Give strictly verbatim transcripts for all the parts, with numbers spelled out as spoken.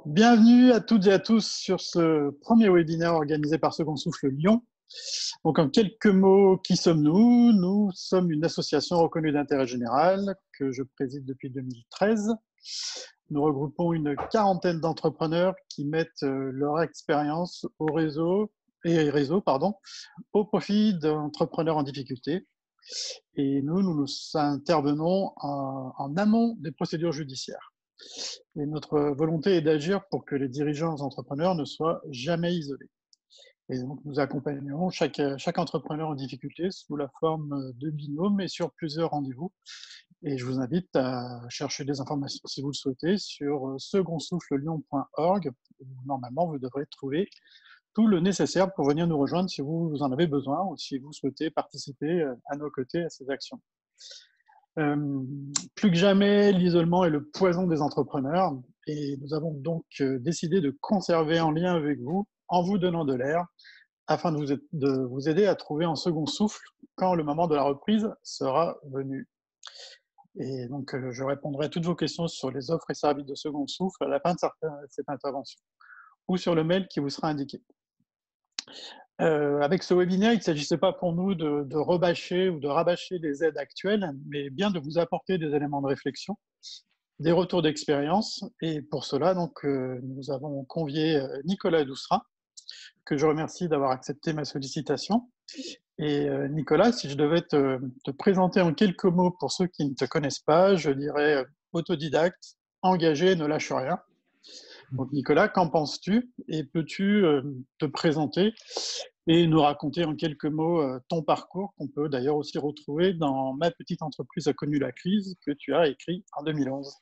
Bienvenue à toutes et à tous sur ce premier webinaire organisé par Second Souffle Lyon. Donc, en quelques mots, qui sommes-nous? Nous sommes une association reconnue d'intérêt général que je préside depuis deux mille treize. Nous regroupons une quarantaine d'entrepreneurs qui mettent leur expérience au réseau et réseau, pardon, au profit d'entrepreneurs en difficulté. Et nous, nous nous intervenons en, en amont des procédures judiciaires. Et notre volonté est d'agir pour que les dirigeants entrepreneurs ne soient jamais isolés. Et donc, nous accompagnons chaque, chaque entrepreneur en difficulté sous la forme de binôme et sur plusieurs rendez-vous. Et je vous invite à chercher des informations, si vous le souhaitez, sur second souffle lyon point org. Normalement, vous devrez trouver tout le nécessaire pour venir nous rejoindre si vous en avez besoin ou si vous souhaitez participer à nos côtés à ces actions. Euh, plus que jamais, l'isolement est le poison des entrepreneurs et nous avons donc décidé de conserver en lien avec vous, en vous donnant de l'air, afin de vous, de vous aider à trouver un second souffle quand le moment de la reprise sera venu. Et donc, je répondrai à toutes vos questions sur les offres et services de second souffle à la fin de cette intervention ou sur le mail qui vous sera indiqué. Euh, avec ce webinaire, il ne s'agissait pas pour nous de, de rebâcher ou de rabâcher les aides actuelles, mais bien de vous apporter des éléments de réflexion, des retours d'expérience. Et pour cela, donc, euh, nous avons convié Nicolas Doussera, que je remercie d'avoir accepté ma sollicitation. Et euh, Nicolas, si je devais te, te présenter en quelques mots pour ceux qui ne te connaissent pas, je dirais autodidacte, engagé, ne lâche rien. Donc Nicolas, qu'en penses-tu? Et peux-tu euh, te présenter et nous raconter en quelques mots euh, ton parcours, qu'on peut d'ailleurs aussi retrouver dans Ma petite entreprise a connu la crise, que tu as écrit en deux mille onze.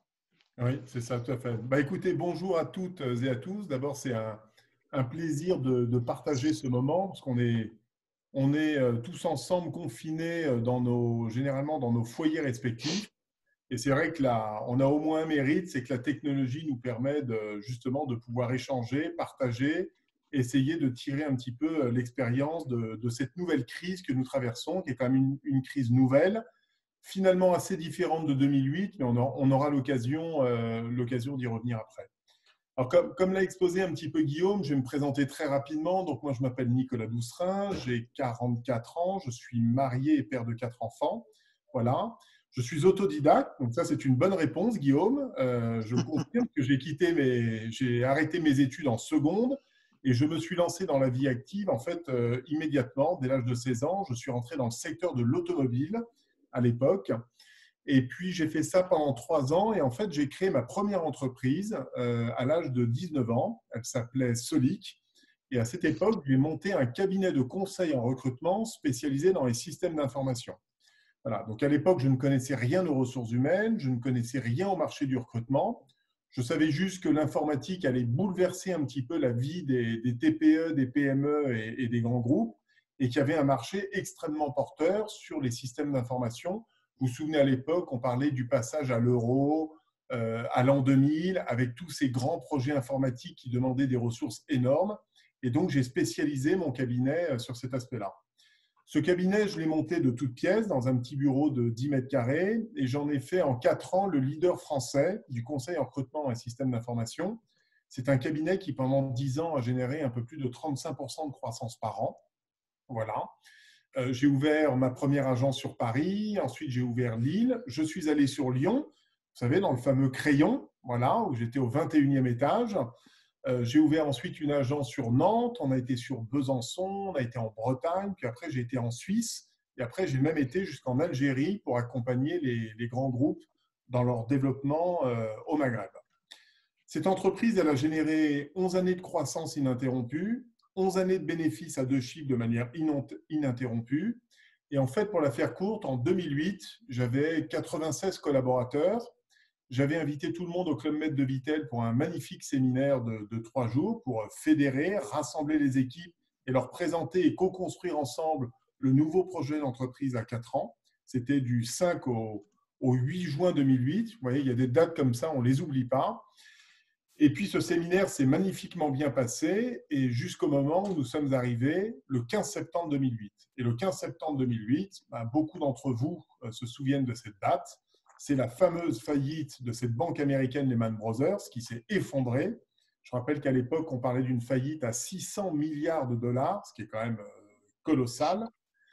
Oui, c'est ça, tout à fait. Bah, écoutez, bonjour à toutes et à tous. D'abord, c'est un, un plaisir de, de partager ce moment parce qu'on est, on est euh, tous ensemble confinés dans nos, généralement dans nos foyers respectifs. Et c'est vrai que là, on a au moins un mérite, c'est que la technologie nous permet de, justement de pouvoir échanger, partager, essayer de tirer un petit peu l'expérience de, de cette nouvelle crise que nous traversons, qui est quand même une, une crise nouvelle, finalement assez différente de deux mille huit, mais on aura, on aura l'occasion euh, l'occasion d'y revenir après. Alors, comme, comme l'a exposé un petit peu Guillaume, je vais me présenter très rapidement. Donc, moi, je m'appelle Nicolas Doussera, j'ai quarante-quatre ans, je suis marié et père de quatre enfants. Voilà. Je suis autodidacte, donc ça, c'est une bonne réponse, Guillaume. Euh, je confirme que j'ai quitté mes, j'ai arrêté mes études en seconde et je me suis lancé dans la vie active, en fait, euh, immédiatement, dès l'âge de seize ans. Je suis rentré dans le secteur de l'automobile à l'époque. Et puis, j'ai fait ça pendant trois ans et en fait, j'ai créé ma première entreprise euh, à l'âge de dix-neuf ans. Elle s'appelait Solic. Et à cette époque, j'ai monté un cabinet de conseil en recrutement spécialisé dans les systèmes d'information. Voilà. Donc, à l'époque, je ne connaissais rien aux ressources humaines, je ne connaissais rien au marché du recrutement. Je savais juste que l'informatique allait bouleverser un petit peu la vie des, des T P E, des P M E et, et des grands groupes et qu'il y avait un marché extrêmement porteur sur les systèmes d'information. Vous vous souvenez, à l'époque, on parlait du passage à l'euro, euh, à l'an deux mille, avec tous ces grands projets informatiques qui demandaient des ressources énormes. Et donc, j'ai spécialisé mon cabinet sur cet aspect-là. Ce cabinet, je l'ai monté de toutes pièces dans un petit bureau de dix mètres carrés et j'en ai fait en quatre ans le leader français du conseil en recrutement et système d'information. C'est un cabinet qui, pendant dix ans, a généré un peu plus de trente-cinq pour cent de croissance par an. Voilà. Euh, j'ai ouvert ma première agence sur Paris, ensuite j'ai ouvert Lille, je suis allé sur Lyon, vous savez, dans le fameux Crayon, voilà, où j'étais au vingt et unième étage. Euh, j'ai ouvert ensuite une agence sur Nantes, on a été sur Besançon, on a été en Bretagne, puis après j'ai été en Suisse, et après j'ai même été jusqu'en Algérie pour accompagner les, les grands groupes dans leur développement euh, au Maghreb. Cette entreprise, elle a généré onze années de croissance ininterrompue, onze années de bénéfices à deux chiffres de manière ininterrompue. Et en fait, pour la faire courte, en deux mille huit, j'avais quatre-vingt-seize collaborateurs. J'avais invité tout le monde au Club Med de Vittel pour un magnifique séminaire de, de trois jours pour fédérer, rassembler les équipes et leur présenter et co-construire ensemble le nouveau projet d'entreprise à quatre ans. C'était du cinq au, au huit juin deux mille huit. Vous voyez, il y a des dates comme ça, on ne les oublie pas. Et puis, ce séminaire s'est magnifiquement bien passé et jusqu'au moment où nous sommes arrivés le quinze septembre deux mille huit. Et le quinze septembre deux mille huit, ben, beaucoup d'entre vous euh, se souviennent de cette date. c'est la fameuse faillite de cette banque américaine Lehman Brothers qui s'est effondrée. Je rappelle qu'à l'époque, on parlait d'une faillite à six cents milliards de dollars, ce qui est quand même colossal.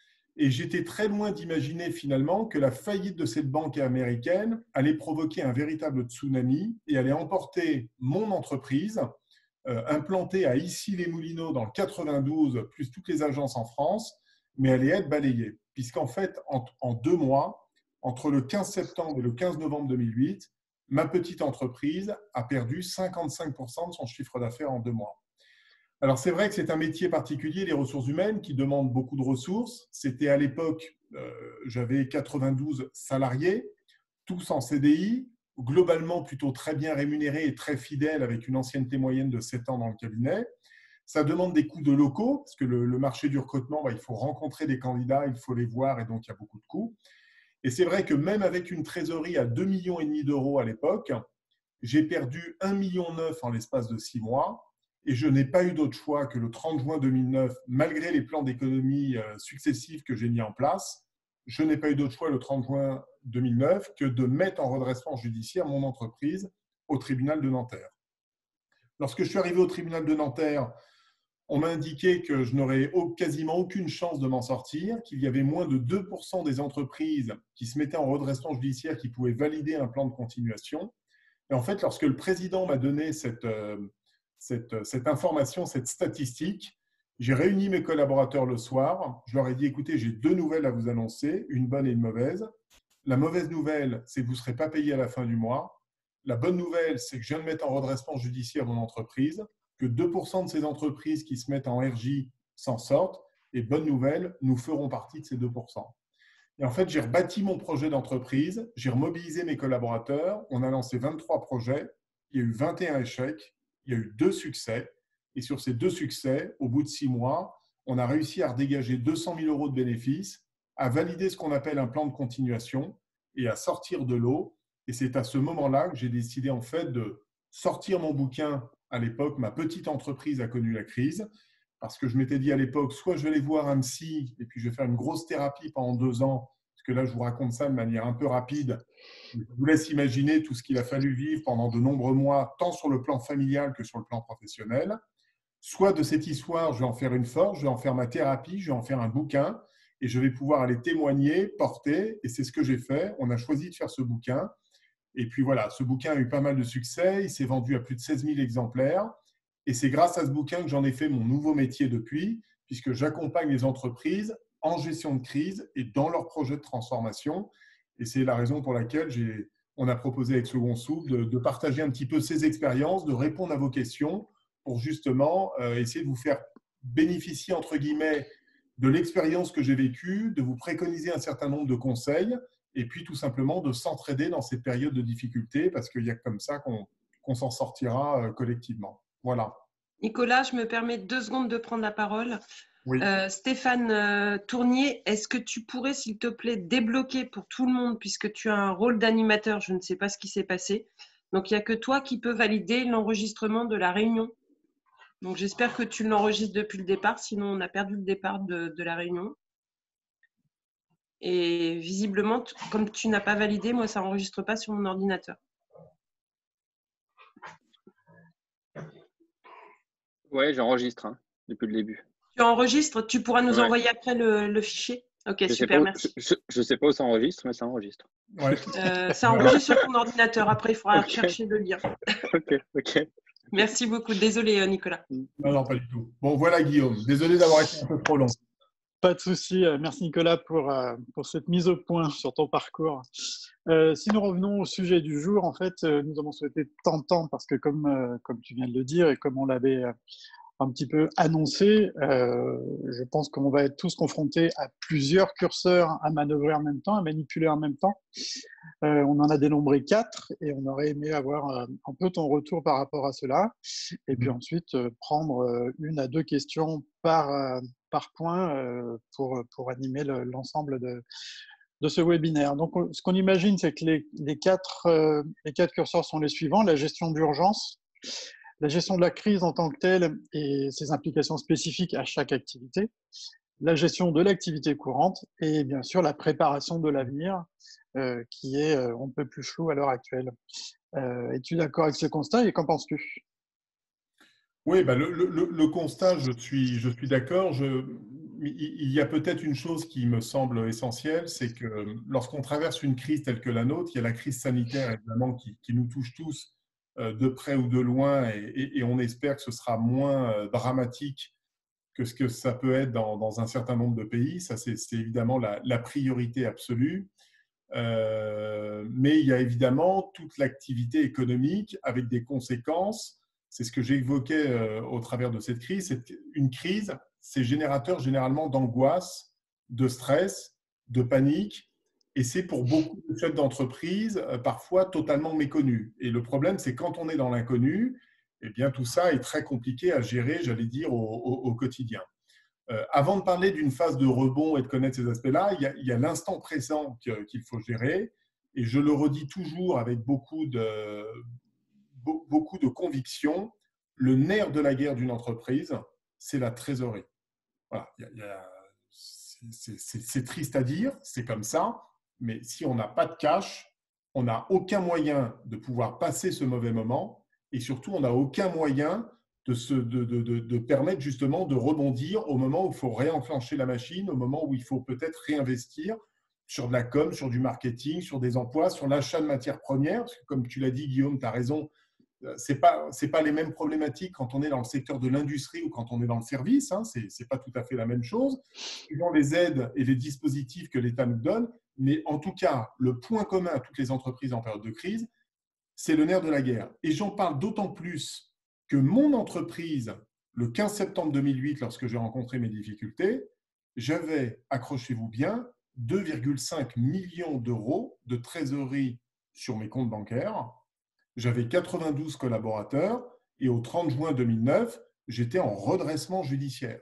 Et j'étais très loin d'imaginer finalement que la faillite de cette banque américaine allait provoquer un véritable tsunami et allait emporter mon entreprise, euh, implantée à Issy-les-Moulineaux dans le quatre-vingt-douze, plus toutes les agences en France, mais allait être balayée. Puisqu'en fait, en, en deux mois, entre le quinze septembre et le quinze novembre deux mille huit, ma petite entreprise a perdu cinquante-cinq pour cent de son chiffre d'affaires en deux mois. Alors, c'est vrai que c'est un métier particulier, les ressources humaines, qui demande beaucoup de ressources. C'était à l'époque, euh, j'avais quatre-vingt-douze salariés, tous en C D I, globalement plutôt très bien rémunérés et très fidèles, avec une ancienneté moyenne de sept ans dans le cabinet. Ça demande des coûts de locaux, parce que le, le marché du recrutement, bah, il faut rencontrer des candidats, il faut les voir, et donc il y a beaucoup de coûts. Et c'est vrai que même avec une trésorerie à deux virgule cinq millions d'euros à l'époque, j'ai perdu un virgule neuf million en l'espace de six mois. Et je n'ai pas eu d'autre choix que le trente juin deux mille neuf, malgré les plans d'économie successifs que j'ai mis en place, je n'ai pas eu d'autre choix le trente juin deux mille neuf que de mettre en redressement judiciaire mon entreprise au tribunal de Nanterre. Lorsque je suis arrivé au tribunal de Nanterre, on m'a indiqué que je n'aurais quasiment aucune chance de m'en sortir, qu'il y avait moins de deux pour cent des entreprises qui se mettaient en redressement judiciaire qui pouvaient valider un plan de continuation. Et en fait, lorsque le président m'a donné cette, euh, cette, cette information, cette statistique, j'ai réuni mes collaborateurs le soir. Je leur ai dit, écoutez, j'ai deux nouvelles à vous annoncer, une bonne et une mauvaise. La mauvaise nouvelle, c'est que vous ne serez pas payé à la fin du mois. La bonne nouvelle, c'est que je viens de mettre en redressement judiciaire mon entreprise, que deux pour cent de ces entreprises qui se mettent en R J s'en sortent. Et bonne nouvelle, nous ferons partie de ces deux pour cent. Et en fait, j'ai rebâti mon projet d'entreprise, j'ai remobilisé mes collaborateurs, on a lancé vingt-trois projets, il y a eu vingt et un échecs, il y a eu deux succès. Et sur ces deux succès, au bout de six mois, on a réussi à redégager deux cent mille euros de bénéfices, à valider ce qu'on appelle un plan de continuation et à sortir de l'eau. Et c'est à ce moment-là que j'ai décidé en fait de sortir mon bouquin. À l'époque, ma petite entreprise a connu la crise. Parce que je m'étais dit à l'époque, soit je vais aller voir un psy et puis je vais faire une grosse thérapie pendant deux ans, parce que là, je vous raconte ça de manière un peu rapide. Je vous laisse imaginer tout ce qu'il a fallu vivre pendant de nombreux mois, tant sur le plan familial que sur le plan professionnel. Soit de cette histoire, je vais en faire une force, je vais en faire ma thérapie, je vais en faire un bouquin et je vais pouvoir aller témoigner, porter. Et c'est ce que j'ai fait. On a choisi de faire ce bouquin. Et puis voilà, ce bouquin a eu pas mal de succès. Il s'est vendu à plus de seize mille exemplaires. Et c'est grâce à ce bouquin que j'en ai fait mon nouveau métier depuis, puisque j'accompagne les entreprises en gestion de crise et dans leurs projets de transformation. Et c'est la raison pour laquelle j'ai, on a proposé avec Second Souffle de, de partager un petit peu ces expériences, de répondre à vos questions pour justement euh, essayer de vous faire bénéficier, entre guillemets, de l'expérience que j'ai vécue, de vous préconiser un certain nombre de conseils et puis tout simplement de s'entraider dans ces périodes de difficulté parce qu'il y a comme ça qu'on, qu'on s'en sortira euh, collectivement. Voilà. Nicolas, je me permets deux secondes de prendre la parole. Oui. Euh, Stéphane euh, Tournier, est-ce que tu pourrais, s'il te plaît, débloquer pour tout le monde, puisque tu as un rôle d'animateur, je ne sais pas ce qui s'est passé. Donc, il n'y a que toi qui peux valider l'enregistrement de la réunion. Donc, j'espère que tu l'enregistres depuis le départ, sinon on a perdu le départ de, de la réunion. Et visiblement, comme tu n'as pas validé, moi, ça n'enregistre pas sur mon ordinateur. Oui, j'enregistre hein, depuis le début. Tu enregistres, tu pourras nous ouais. envoyer après le, le fichier. Ok, je super, où, merci. Je ne sais pas où ça enregistre, mais ça enregistre. Ouais. Euh, ça enregistre sur ton ordinateur. Après, il faudra okay. chercher le lien. Ok, ok. Merci beaucoup. Désolé, Nicolas. Non, non, pas du tout. Bon, voilà, Guillaume. Désolé d'avoir été un peu trop long. Pas de souci. Merci, Nicolas, pour, pour cette mise au point sur ton parcours. Euh, si nous revenons au sujet du jour, en fait, nous avons souhaité t'entendre parce que, comme, comme tu viens de le dire et comme on l'avait un petit peu annoncé, euh, je pense qu'on va être tous confrontés à plusieurs curseurs à manœuvrer en même temps, à manipuler en même temps. Euh, on en a dénombré quatre et on aurait aimé avoir euh, un peu ton retour par rapport à cela. Et puis ensuite, euh, prendre euh, une à deux questions par, euh, par point euh, pour, pour animer le, l'ensemble de, de ce webinaire. Donc, ce qu'on imagine, c'est que les, les, quatre, euh, les quatre curseurs sont les suivants. La gestion d'urgence, la gestion de la crise en tant que telle et ses implications spécifiques à chaque activité, la gestion de l'activité courante et bien sûr la préparation de l'avenir euh, qui est euh, on ne peut plus flou à l'heure actuelle. Euh, es-tu d'accord avec ce constat et qu'en penses-tu? Oui, bah le, le- le constat, je suis, je suis d'accord. Je- Il y a peut-être une chose qui me semble essentielle, c'est que lorsqu'on traverse une crise telle que la nôtre, il y a la crise sanitaire évidemment qui, qui nous touche tous euh, de près ou de loin, et, et- et on espère que ce sera moins euh, dramatique que ce que ça peut être dans, dans un certain nombre de pays. Ça, c'est c'est évidemment la, la priorité absolue. Euh, mais il y a évidemment toute l'activité économique avec des conséquences. C'est ce que j'évoquais euh, au travers de cette crise. C'est une crise, c'est générateur généralement d'angoisse, de stress, de panique. Et c'est pour beaucoup de chefs d'entreprise euh, parfois totalement méconnu. Et le problème, c'est quand on est dans l'inconnu, eh bien tout ça est très compliqué à gérer, j'allais dire, au, au, au quotidien. Euh, avant de parler d'une phase de rebond et de connaître ces aspects-là, il y a, il y a l'instant présent que, qu'il faut gérer. Et je le redis toujours avec beaucoup de, beaucoup de conviction, le nerf de la guerre d'une entreprise, c'est la trésorerie. Voilà. Il y a, il y a, c'est, c'est, c'est triste à dire, c'est comme ça, mais si on n'a pas de cash, on n'a aucun moyen de pouvoir passer ce mauvais moment et surtout, on n'a aucun moyen de, se, de, de, de, de permettre justement de rebondir au moment où il faut réenclencher la machine, au moment où il faut peut-être réinvestir sur de la com, sur du marketing, sur des emplois, sur l'achat de matières premières. Parce que comme tu l'as dit, Guillaume, tu as raison, ce n'est pas, c'est pas les mêmes problématiques quand on est dans le secteur de l'industrie ou quand on est dans le service. Hein, ce n'est pas tout à fait la même chose, suivant les aides et les dispositifs que l'État nous donne. Mais en tout cas, le point commun à toutes les entreprises en période de crise, c'est le nerf de la guerre. Et j'en parle d'autant plus que mon entreprise, le quinze septembre deux mille huit, lorsque j'ai rencontré mes difficultés, j'avais, accrochez-vous bien, deux virgule cinq millions d'euros de trésorerie sur mes comptes bancaires. J'avais quatre-vingt-douze collaborateurs et au trente juin deux mille neuf, j'étais en redressement judiciaire.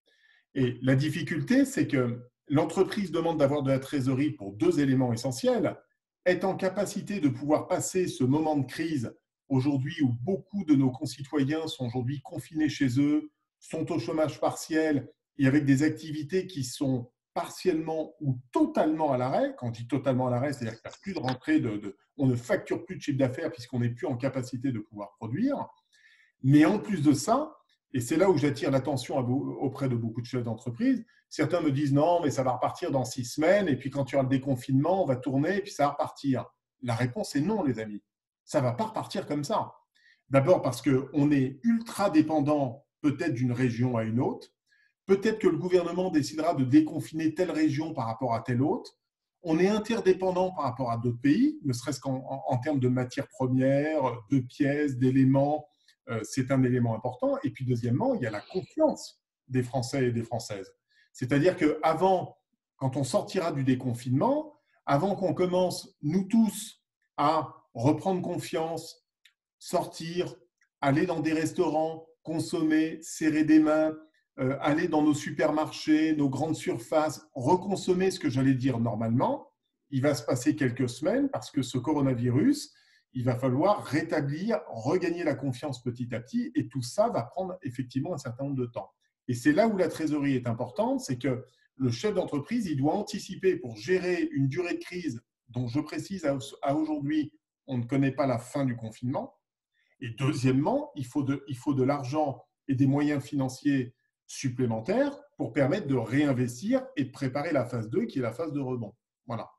Et la difficulté, c'est que l'entreprise demande d'avoir de la trésorerie pour deux éléments essentiels, être en capacité de pouvoir passer ce moment de crise aujourd'hui où beaucoup de nos concitoyens sont aujourd'hui confinés chez eux, sont au chômage partiel et avec des activités qui sont partiellement ou totalement à l'arrêt. Quand je dis totalement à l'arrêt, c'est-à-dire qu'il n'y a plus de rentrée, de, de, on ne facture plus de chiffre d'affaires puisqu'on n'est plus en capacité de pouvoir produire. Mais en plus de ça, et c'est là où j'attire l'attention auprès de beaucoup de chefs d'entreprise, certains me disent non, mais ça va repartir dans six semaines, et puis quand il y aura le déconfinement, on va tourner, et puis ça va repartir. La réponse est non, les amis. Ça ne va pas repartir comme ça. D'abord parce qu'on est ultra dépendant peut-être d'une région à une autre. Peut-être que le gouvernement décidera de déconfiner telle région par rapport à telle autre. On est interdépendant par rapport à d'autres pays, ne serait-ce qu'en en, en termes de matières premières, de pièces, d'éléments. Euh, c'est un élément important. Et puis deuxièmement, il y a la confiance des Français et des Françaises. C'est-à-dire qu'avant, quand on sortira du déconfinement, avant qu'on commence, nous tous, à reprendre confiance, sortir, aller dans des restaurants, consommer, serrer des mains, euh, aller dans nos supermarchés, nos grandes surfaces, reconsommer ce que j'allais dire normalement, il va se passer quelques semaines parce que ce coronavirus, il va falloir rétablir, regagner la confiance petit à petit et tout ça va prendre effectivement un certain nombre de temps. Et c'est là où la trésorerie est importante, c'est que le chef d'entreprise, il doit anticiper pour gérer une durée de crise dont je précise à aujourd'hui, on ne connaît pas la fin du confinement. Et deuxièmement, il faut de, il faut de l'argent et des moyens financiers supplémentaires pour permettre de réinvestir et de préparer la phase deux qui est la phase de rebond. Voilà.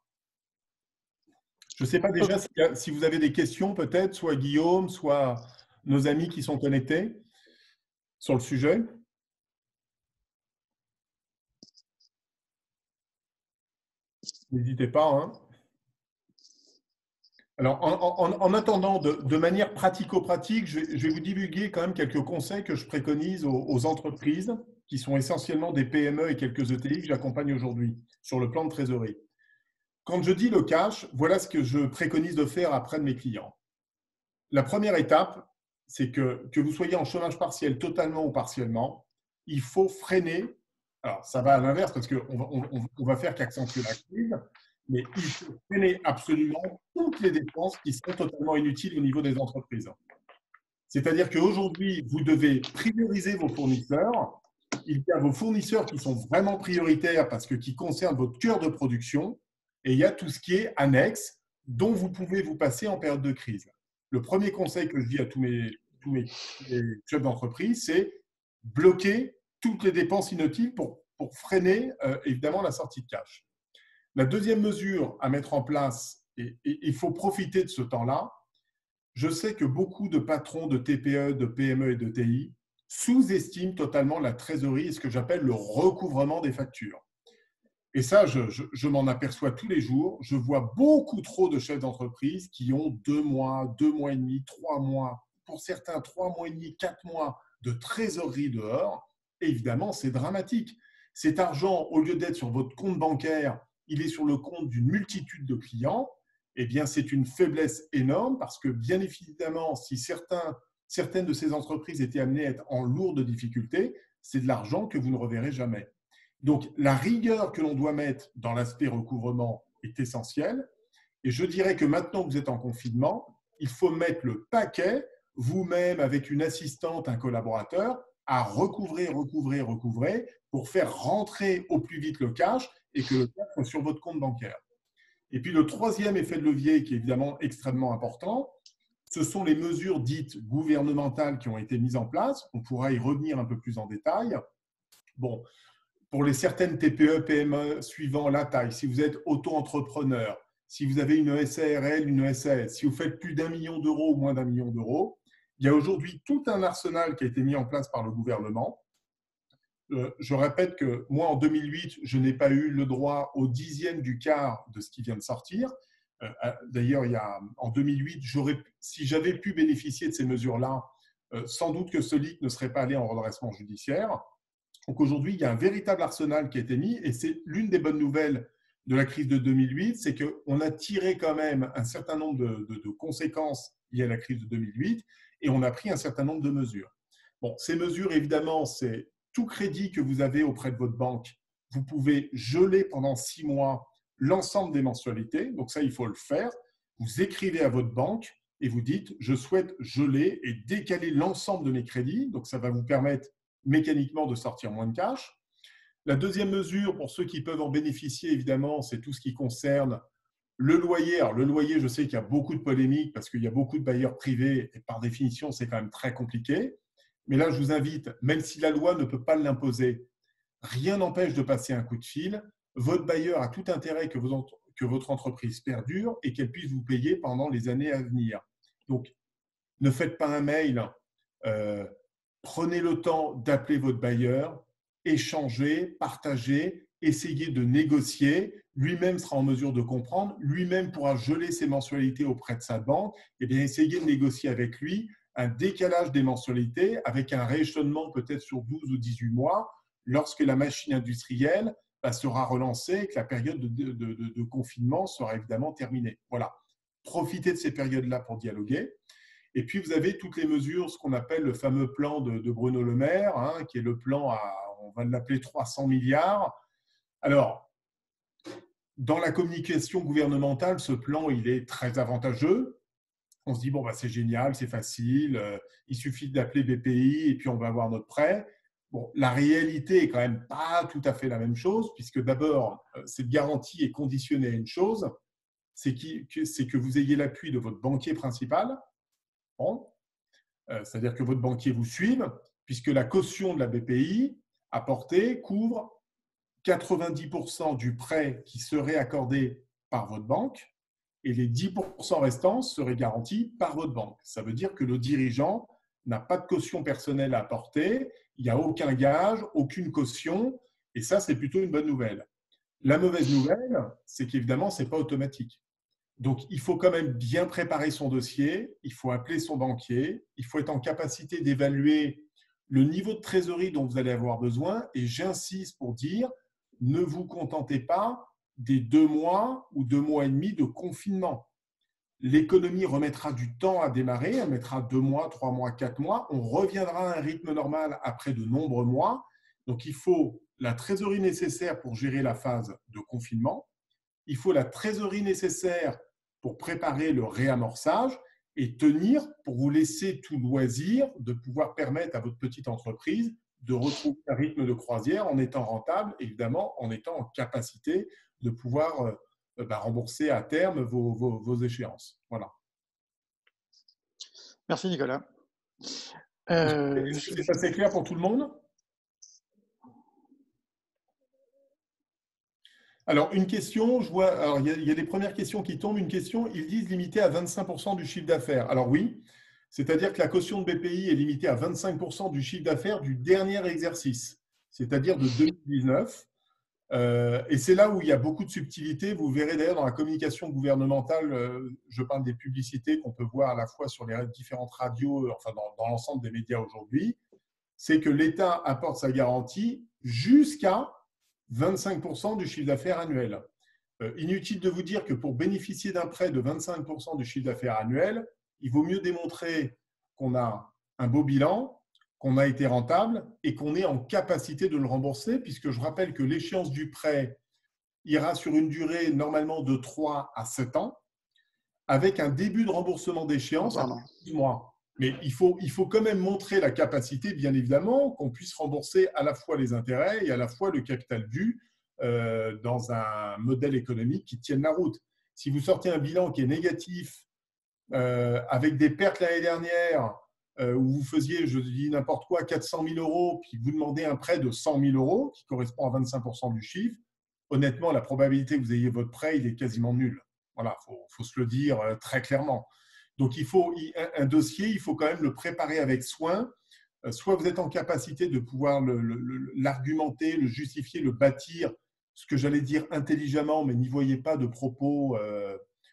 Je ne sais pas déjà si, si vous avez des questions peut-être, soit Guillaume, soit nos amis qui sont connectés sur le sujet. N'hésitez pas. Hein. Alors, en, en, en attendant, de, de manière pratico-pratique, je, je vais vous divulguer quand même quelques conseils que je préconise aux, aux entreprises qui sont essentiellement des P M E et quelques E T I que j'accompagne aujourd'hui sur le plan de trésorerie. Quand je dis le cash, voilà ce que je préconise de faire auprès de mes clients. La première étape, c'est que, que vous soyez en chômage partiel totalement ou partiellement, il faut freiner. Alors, ça va à l'inverse parce qu'on va, on, on va faire qu'accentuer la crise, mais il faut freiner absolument toutes les dépenses qui sont totalement inutiles au niveau des entreprises. C'est-à-dire qu'aujourd'hui, vous devez prioriser vos fournisseurs il y a vos fournisseurs qui sont vraiment prioritaires parce que qui concernent votre cœur de production, et il y a tout ce qui est annexe dont vous pouvez vous passer en période de crise. Le premier conseil que je dis à tous mes, tous mes, mes chefs d'entreprise, c'est bloquer toutes les dépenses inutiles pour, pour freiner euh, évidemment la sortie de cash. La deuxième mesure à mettre en place, et, et il faut profiter de ce temps-là, je sais que beaucoup de patrons de T P E, de P M E et de T I sous-estiment totalement la trésorerie et ce que j'appelle le recouvrement des factures. Et ça, je, je, je m'en aperçois tous les jours. Je vois beaucoup trop de chefs d'entreprise qui ont deux mois, deux mois et demi, trois mois, pour certains trois mois et demi, quatre mois de trésorerie dehors. Et évidemment, c'est dramatique. Cet argent, au lieu d'être sur votre compte bancaire, il est sur le compte d'une multitude de clients. Eh bien, c'est une faiblesse énorme parce que, bien évidemment, si certains, certaines de ces entreprises étaient amenées à être en lourde difficulté, c'est de l'argent que vous ne reverrez jamais. Donc, la rigueur que l'on doit mettre dans l'aspect recouvrement est essentielle. Et je dirais que maintenant que vous êtes en confinement, il faut mettre le paquet, vous-même avec une assistante, un collaborateur, à recouvrer, recouvrer, recouvrer pour faire rentrer au plus vite le cash et que le cash soit sur votre compte bancaire. Et puis, le troisième effet de levier qui est évidemment extrêmement important, ce sont les mesures dites gouvernementales qui ont été mises en place. On pourra y revenir un peu plus en détail. Bon, pour les certaines T P E, P M E suivant la taille, si vous êtes auto-entrepreneur, si vous avez une S A R L, une S A S, si vous faites plus d'un million d'euros ou moins d'un million d'euros, il y a aujourd'hui tout un arsenal qui a été mis en place par le gouvernement. Euh, je répète que moi, en deux mille huit, je n'ai pas eu le droit au dixième du quart de ce qui vient de sortir. Euh, D'ailleurs, il y a, en deux mille huit, si j'avais pu bénéficier de ces mesures-là, euh, sans doute que ce L I C ne serait pas allé en redressement judiciaire. Donc aujourd'hui, il y a un véritable arsenal qui a été mis et c'est l'une des bonnes nouvelles de la crise de deux mille huit, c'est qu'on a tiré quand même un certain nombre de, de, de conséquences liées à la crise de deux mille huit et on a pris un certain nombre de mesures. Bon, ces mesures, évidemment, c'est tout crédit que vous avez auprès de votre banque. Vous pouvez geler pendant six mois l'ensemble des mensualités. Donc ça, il faut le faire. Vous écrivez à votre banque et vous dites « je souhaite geler et décaler l'ensemble de mes crédits ». Donc ça va vous permettre mécaniquement de sortir moins de cash. La deuxième mesure, pour ceux qui peuvent en bénéficier, évidemment, c'est tout ce qui concerne le loyer. Alors, le loyer, je sais qu'il y a beaucoup de polémiques parce qu'il y a beaucoup de bailleurs privés et par définition, c'est quand même très compliqué. Mais là, je vous invite, même si la loi ne peut pas l'imposer, rien n'empêche de passer un coup de fil. Votre bailleur a tout intérêt que, vous, que votre entreprise perdure et qu'elle puisse vous payer pendant les années à venir. Donc, ne faites pas un mail. Euh, Prenez le temps d'appeler votre bailleur, échanger, partager, essayer de négocier. Lui-même sera en mesure de comprendre. Lui-même pourra geler ses mensualités auprès de sa banque. Et bien, essayez de négocier avec lui un décalage des mensualités avec un rééchelonnement peut-être sur douze ou dix-huit mois lorsque la machine industrielle sera relancée et que la période de, de, de, de confinement sera évidemment terminée. Voilà. Profitez de ces périodes-là pour dialoguer. Et puis, vous avez toutes les mesures, ce qu'on appelle le fameux plan de, de Bruno Le Maire, hein, qui est le plan à, on va l'appeler trois cents milliards. Alors, dans la communication gouvernementale, ce plan, il est très avantageux. On se dit, bon, bah, c'est génial, c'est facile, euh, il suffit d'appeler B P I et puis on va avoir notre prêt. Bon, la réalité est quand même pas tout à fait la même chose, puisque d'abord, cette garantie est conditionnée à une chose, c'est que vous ayez l'appui de votre banquier principal. Bon. Euh, c'est-à-dire que votre banquier vous suive, puisque la caution de la B P I apportée couvre quatre-vingt-dix pour cent du prêt qui serait accordé par votre banque et les dix pour cent restants seraient garantis par votre banque. Ça veut dire que le dirigeant n'a pas de caution personnelle à apporter, il n'y a aucun gage, aucune caution, et ça, c'est plutôt une bonne nouvelle. La mauvaise nouvelle, c'est qu'évidemment, ce n'est pas automatique. Donc, il faut quand même bien préparer son dossier, il faut appeler son banquier, il faut être en capacité d'évaluer le niveau de trésorerie dont vous allez avoir besoin. Et j'insiste pour dire, ne vous contentez pas des deux mois ou deux mois et demi de confinement. L'économie remettra du temps à démarrer, elle mettra deux mois, trois mois, quatre mois. On reviendra à un rythme normal après de nombreux mois. Donc, il faut la trésorerie nécessaire pour gérer la phase de confinement. Il faut la trésorerie nécessaire pour préparer le réamorçage et tenir pour vous laisser tout loisir de pouvoir permettre à votre petite entreprise de retrouver un rythme de croisière en étant rentable, évidemment, en étant en capacité de pouvoir euh, bah, rembourser à terme vos, vos, vos échéances. Voilà. Merci Nicolas. Euh, Est-ce que c'est assez clair pour tout le monde? Alors, une question, je vois, alors, il y a, il y a des premières questions qui tombent. Une question, ils disent limité à vingt-cinq pour cent du chiffre d'affaires. Alors oui, c'est-à-dire que la caution de B P I est limitée à vingt-cinq pour cent du chiffre d'affaires du dernier exercice, c'est-à-dire de deux mille dix-neuf. Euh, et c'est là où il y a beaucoup de subtilité. Vous verrez d'ailleurs dans la communication gouvernementale, euh, je parle des publicités qu'on peut voir à la fois sur les différentes radios, enfin dans, dans l'ensemble des médias aujourd'hui, c'est que l'État apporte sa garantie jusqu'à vingt-cinq pour cent du chiffre d'affaires annuel. Euh, inutile de vous dire que pour bénéficier d'un prêt de vingt-cinq pour cent du chiffre d'affaires annuel, il vaut mieux démontrer qu'on a un beau bilan, qu'on a été rentable et qu'on est en capacité de le rembourser, puisque je rappelle que l'échéance du prêt ira sur une durée normalement de trois à sept ans, avec un début de remboursement d'échéance à douze mois. Mais il faut, il faut quand même montrer la capacité, bien évidemment, qu'on puisse rembourser à la fois les intérêts et à la fois le capital dû euh, dans un modèle économique qui tienne la route. Si vous sortez un bilan qui est négatif, euh, avec des pertes l'année dernière, euh, où vous faisiez, je dis n'importe quoi, quatre cent mille euros, puis vous demandez un prêt de cent mille euros, qui correspond à vingt-cinq pour cent du chiffre, honnêtement, la probabilité que vous ayez votre prêt, il est quasiment nul. Voilà, il faut, faut se le dire très clairement. Donc, il faut un dossier, il faut quand même le préparer avec soin. Soit vous êtes en capacité de pouvoir l'argumenter, le, le, le justifier, le bâtir, ce que j'allais dire intelligemment, mais n'y voyez pas de propos euh,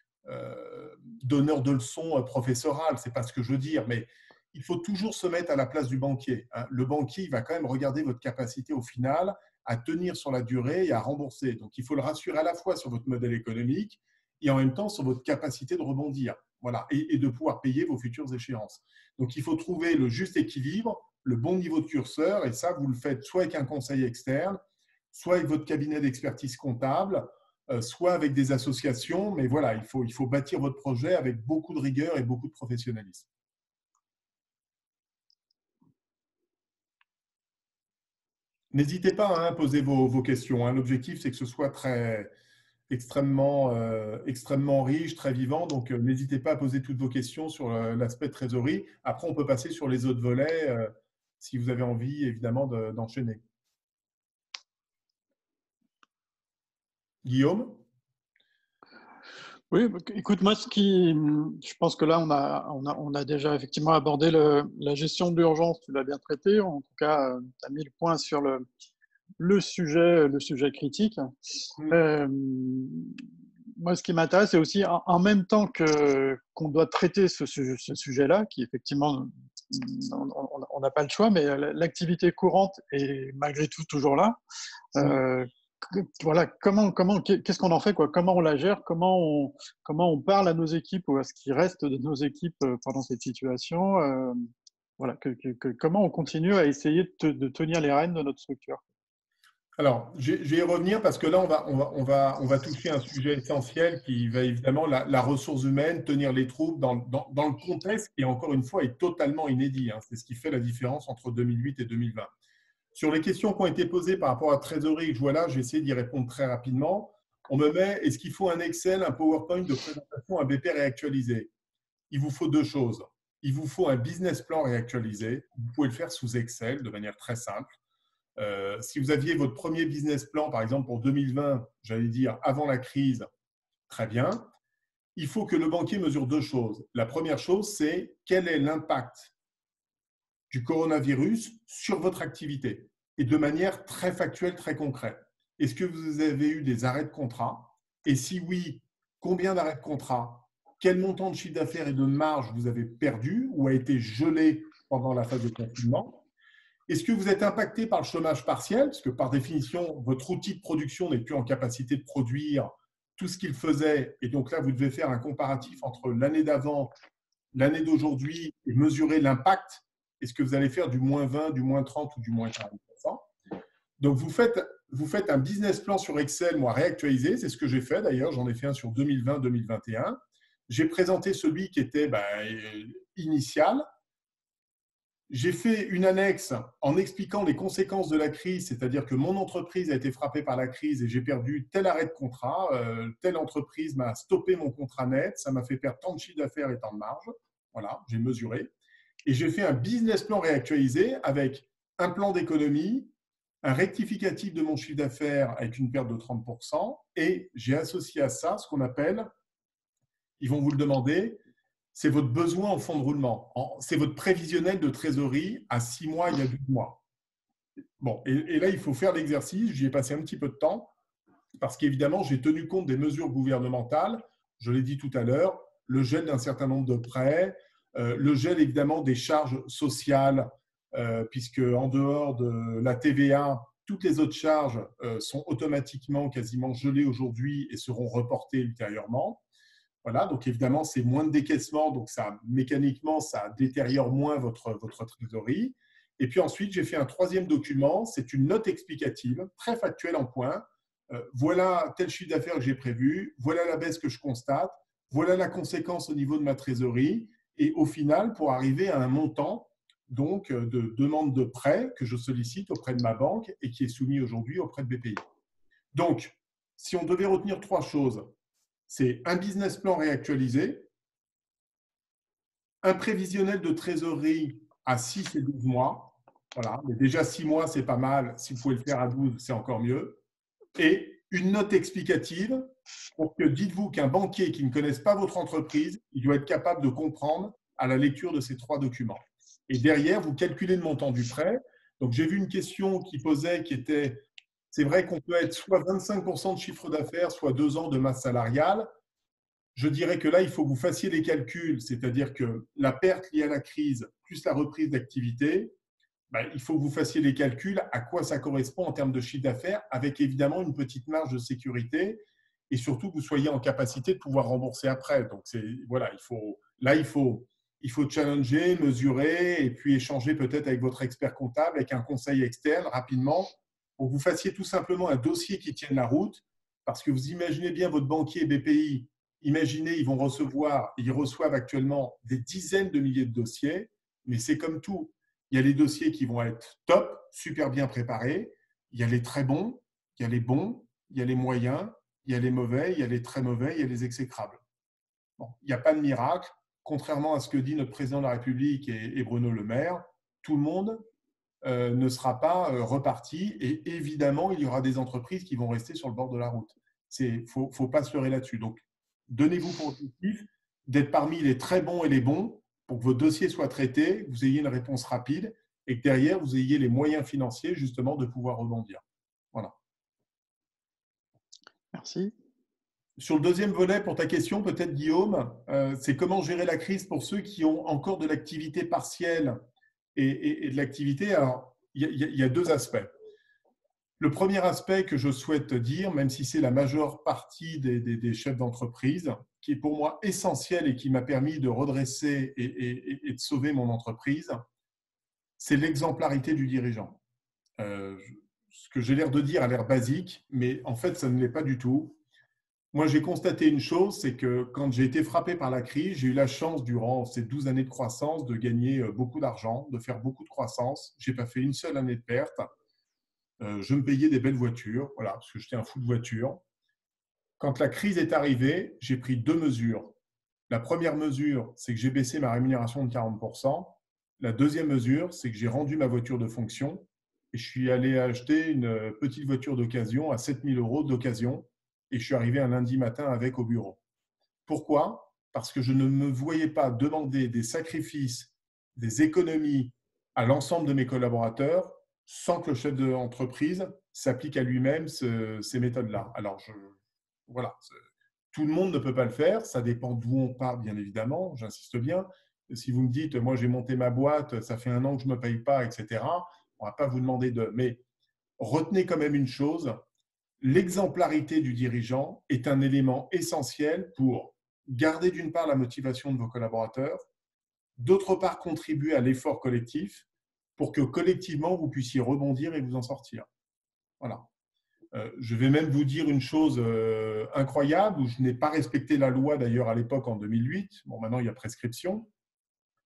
euh, donneurs de leçons professorales, ce n'est pas ce que je veux dire, mais il faut toujours se mettre à la place du banquier. Hein. Le banquier, il va quand même regarder votre capacité au final à tenir sur la durée et à rembourser. Donc, il faut le rassurer à la fois sur votre modèle économique et en même temps sur votre capacité de rebondir. Voilà, et, et de pouvoir payer vos futures échéances. Donc, il faut trouver le juste équilibre, le bon niveau de curseur, et ça, vous le faites soit avec un conseil externe, soit avec votre cabinet d'expertise comptable, euh, soit avec des associations. Mais voilà, il faut, il faut bâtir votre projet avec beaucoup de rigueur et beaucoup de professionnalisme. N'hésitez pas à poser vos, vos questions. Hein. L'objectif, c'est que ce soit très... extrêmement, euh, extrêmement riche, très vivant. Donc, euh, n'hésitez pas à poser toutes vos questions sur euh, l'aspect trésorerie. Après, on peut passer sur les autres volets euh, si vous avez envie, évidemment, de, d'enchaîner. Guillaume? Oui, écoute, moi, ce qui, je pense que là, on a, on a, on a déjà effectivement abordé le, la gestion de l'urgence, tu l'as bien traité. En tout cas, tu as mis le point sur le, le, sujet, le sujet critique. Mmh. Euh, moi, ce qui m'intéresse, c'est aussi en, en même temps que, qu'on doit traiter ce, ce sujet-là, qui effectivement, on n'a pas le choix, mais l'activité courante est malgré tout toujours là. Mmh. Euh, Voilà, comment, comment, qu'est-ce qu'on en fait, quoi? Comment on la gère, comment on, comment on parle à nos équipes ou à ce qui reste de nos équipes pendant cette situation. Euh, voilà, que, que, que, comment on continue à essayer de, te, de tenir les rênes de notre structure. Alors, je vais y revenir parce que là, on va, on va, on va, on va toucher un sujet essentiel qui va évidemment la, la ressource humaine, tenir les troupes dans, dans, dans le contexte qui, encore une fois, est totalement inédit. Hein. C'est ce qui fait la différence entre deux mille huit et deux mille vingt. Sur les questions qui ont été posées par rapport à trésorerie, je vois là, j'ai essayé d'y répondre très rapidement. On me met, est-ce qu'il faut un Excel, un PowerPoint de présentation, un B P réactualisé? Il vous faut deux choses. Il vous faut un business plan réactualisé. Vous pouvez le faire sous Excel de manière très simple. Euh, si vous aviez votre premier business plan, par exemple pour deux mille vingt, j'allais dire avant la crise, très bien. Il faut que le banquier mesure deux choses. La première chose, c'est quel est l'impact du coronavirus sur votre activité et de manière très factuelle, très concrète. Est-ce que vous avez eu des arrêts de contrat? Et si oui, combien d'arrêts de contrat? Quel montant de chiffre d'affaires et de marge vous avez perdu ou a été gelé pendant la phase de confinement? Est-ce que vous êtes impacté par le chômage partiel? Parce que par définition, votre outil de production n'est plus en capacité de produire tout ce qu'il faisait. Et donc là, vous devez faire un comparatif entre l'année d'avant, l'année d'aujourd'hui et mesurer l'impact. Est-ce que vous allez faire du moins vingt, du moins trente ou du moins quarante pour cent? Donc, vous faites, vous faites un business plan sur Excel, moi, réactualisé. C'est ce que j'ai fait d'ailleurs. J'en ai fait un sur deux mille vingt deux mille vingt et un. J'ai présenté celui qui était ben, initial. j'ai fait une annexe en expliquant les conséquences de la crise, c'est-à-dire que mon entreprise a été frappée par la crise et j'ai perdu tel arrêt de contrat, euh, telle entreprise m'a stoppé mon contrat net, ça m'a fait perdre tant de chiffre d'affaires et tant de marge. Voilà, j'ai mesuré. Et j'ai fait un business plan réactualisé avec un plan d'économie, un rectificatif de mon chiffre d'affaires avec une perte de trente pour cent et j'ai associé à ça ce qu'on appelle, ils vont vous le demander, c'est votre besoin en fonds de roulement. C'est votre prévisionnel de trésorerie à six mois, il y a douze mois. Bon, et, et là, il faut faire l'exercice. J'y ai passé un petit peu de temps parce qu'évidemment, j'ai tenu compte des mesures gouvernementales. Je l'ai dit tout à l'heure, le gel d'un certain nombre de prêts, euh, le gel évidemment des charges sociales, euh, puisque en dehors de la T V A, toutes les autres charges euh, sont automatiquement quasiment gelées aujourd'hui et seront reportées ultérieurement. Voilà, donc évidemment, c'est moins de décaissement, donc ça, mécaniquement, ça détériore moins votre, votre trésorerie. Et puis ensuite, j'ai fait un troisième document, c'est une note explicative, très factuelle en points. Euh, voilà tel chiffre d'affaires que j'ai prévu, voilà la baisse que je constate, voilà la conséquence au niveau de ma trésorerie. Et au final, pour arriver à un montant donc, de demande de prêt que je sollicite auprès de ma banque et qui est soumis aujourd'hui auprès de B P I. Donc, si on devait retenir trois choses, c'est un business plan réactualisé, un prévisionnel de trésorerie à six et douze mois. Voilà, mais déjà six mois, c'est pas mal. Si vous pouvez le faire à douze, c'est encore mieux. Et une note explicative pour que dites-vous qu'un banquier qui ne connaisse pas votre entreprise, il doit être capable de comprendre à la lecture de ces trois documents. Et derrière, vous calculez le montant du prêt. Donc, j'ai vu une question qui posait, qui était, c'est vrai qu'on peut être soit vingt-cinq pour cent de chiffre d'affaires, soit deux ans de masse salariale. Je dirais que là, il faut que vous fassiez les calculs, c'est-à-dire que la perte liée à la crise plus la reprise d'activité, ben, il faut que vous fassiez les calculs à quoi ça correspond en termes de chiffre d'affaires, avec évidemment une petite marge de sécurité et surtout que vous soyez en capacité de pouvoir rembourser après. Donc, c'est, voilà, il faut, là, il faut, il faut challenger, mesurer et puis échanger peut-être avec votre expert comptable, avec un conseil externe rapidement pour que vous fassiez tout simplement un dossier qui tienne la route parce que vous imaginez bien votre banquier B P I. Imaginez, ils vont recevoir, ils reçoivent actuellement des dizaines de milliers de dossiers, mais c'est comme tout. Il y a les dossiers qui vont être top, super bien préparés. Il y a les très bons, il y a les bons, il y a les moyens, il y a les mauvais, il y a les très mauvais, il y a les exécrables. Bon, il n'y a pas de miracle. Contrairement à ce que dit notre président de la République et, et Bruno Le Maire, tout le monde euh, ne sera pas euh, reparti et évidemment, il y aura des entreprises qui vont rester sur le bord de la route. Il ne faut, faut pas se leurrer là-dessus. Donc, donnez-vous pour objectif d'être parmi les très bons et les bons pour que vos dossiers soient traités, que vous ayez une réponse rapide et que derrière, vous ayez les moyens financiers justement de pouvoir rebondir. Voilà. Merci. Sur le deuxième volet, pour ta question, peut-être Guillaume, euh, c'est comment gérer la crise pour ceux qui ont encore de l'activité partielle et, et, et de l'activité. Alors, il y, y, y a deux aspects. Le premier aspect que je souhaite dire, même si c'est la majeure partie des, des, des chefs d'entreprise, qui est pour moi essentiel et qui m'a permis de redresser et, et, et de sauver mon entreprise, c'est l'exemplarité du dirigeant. Euh, ce que j'ai l'air de dire a l'air basique, mais en fait, ça ne l'est pas du tout. Moi, j'ai constaté une chose, c'est que quand j'ai été frappé par la crise, j'ai eu la chance, durant ces douze années de croissance, de gagner beaucoup d'argent, de faire beaucoup de croissance. Je n'ai pas fait une seule année de perte. Euh, je me payais des belles voitures, voilà, parce que j'étais un fou de voiture. Quand la crise est arrivée, j'ai pris deux mesures. La première mesure, c'est que j'ai baissé ma rémunération de quarante pour cent. La deuxième mesure, c'est que j'ai rendu ma voiture de fonction et je suis allé acheter une petite voiture d'occasion à sept mille euros d'occasion et je suis arrivé un lundi matin avec au bureau. Pourquoi ? Parce que je ne me voyais pas demander des sacrifices, des économies à l'ensemble de mes collaborateurs sans que le chef d'entreprise s'applique à lui-même ce, ces méthodes-là. Alors, je, voilà, tout le monde ne peut pas le faire, ça dépend d'où on part, bien évidemment, j'insiste bien. Si vous me dites, moi j'ai monté ma boîte, ça fait un an que je ne me paye pas, et cetera, on ne va pas vous demander de… Mais retenez quand même une chose, l'exemplarité du dirigeant est un élément essentiel pour garder d'une part la motivation de vos collaborateurs, d'autre part contribuer à l'effort collectif pour que collectivement vous puissiez rebondir et vous en sortir. Voilà. Euh, je vais même vous dire une chose euh, incroyable où je n'ai pas respecté la loi d'ailleurs à l'époque en deux mille huit. Bon, maintenant il y a prescription.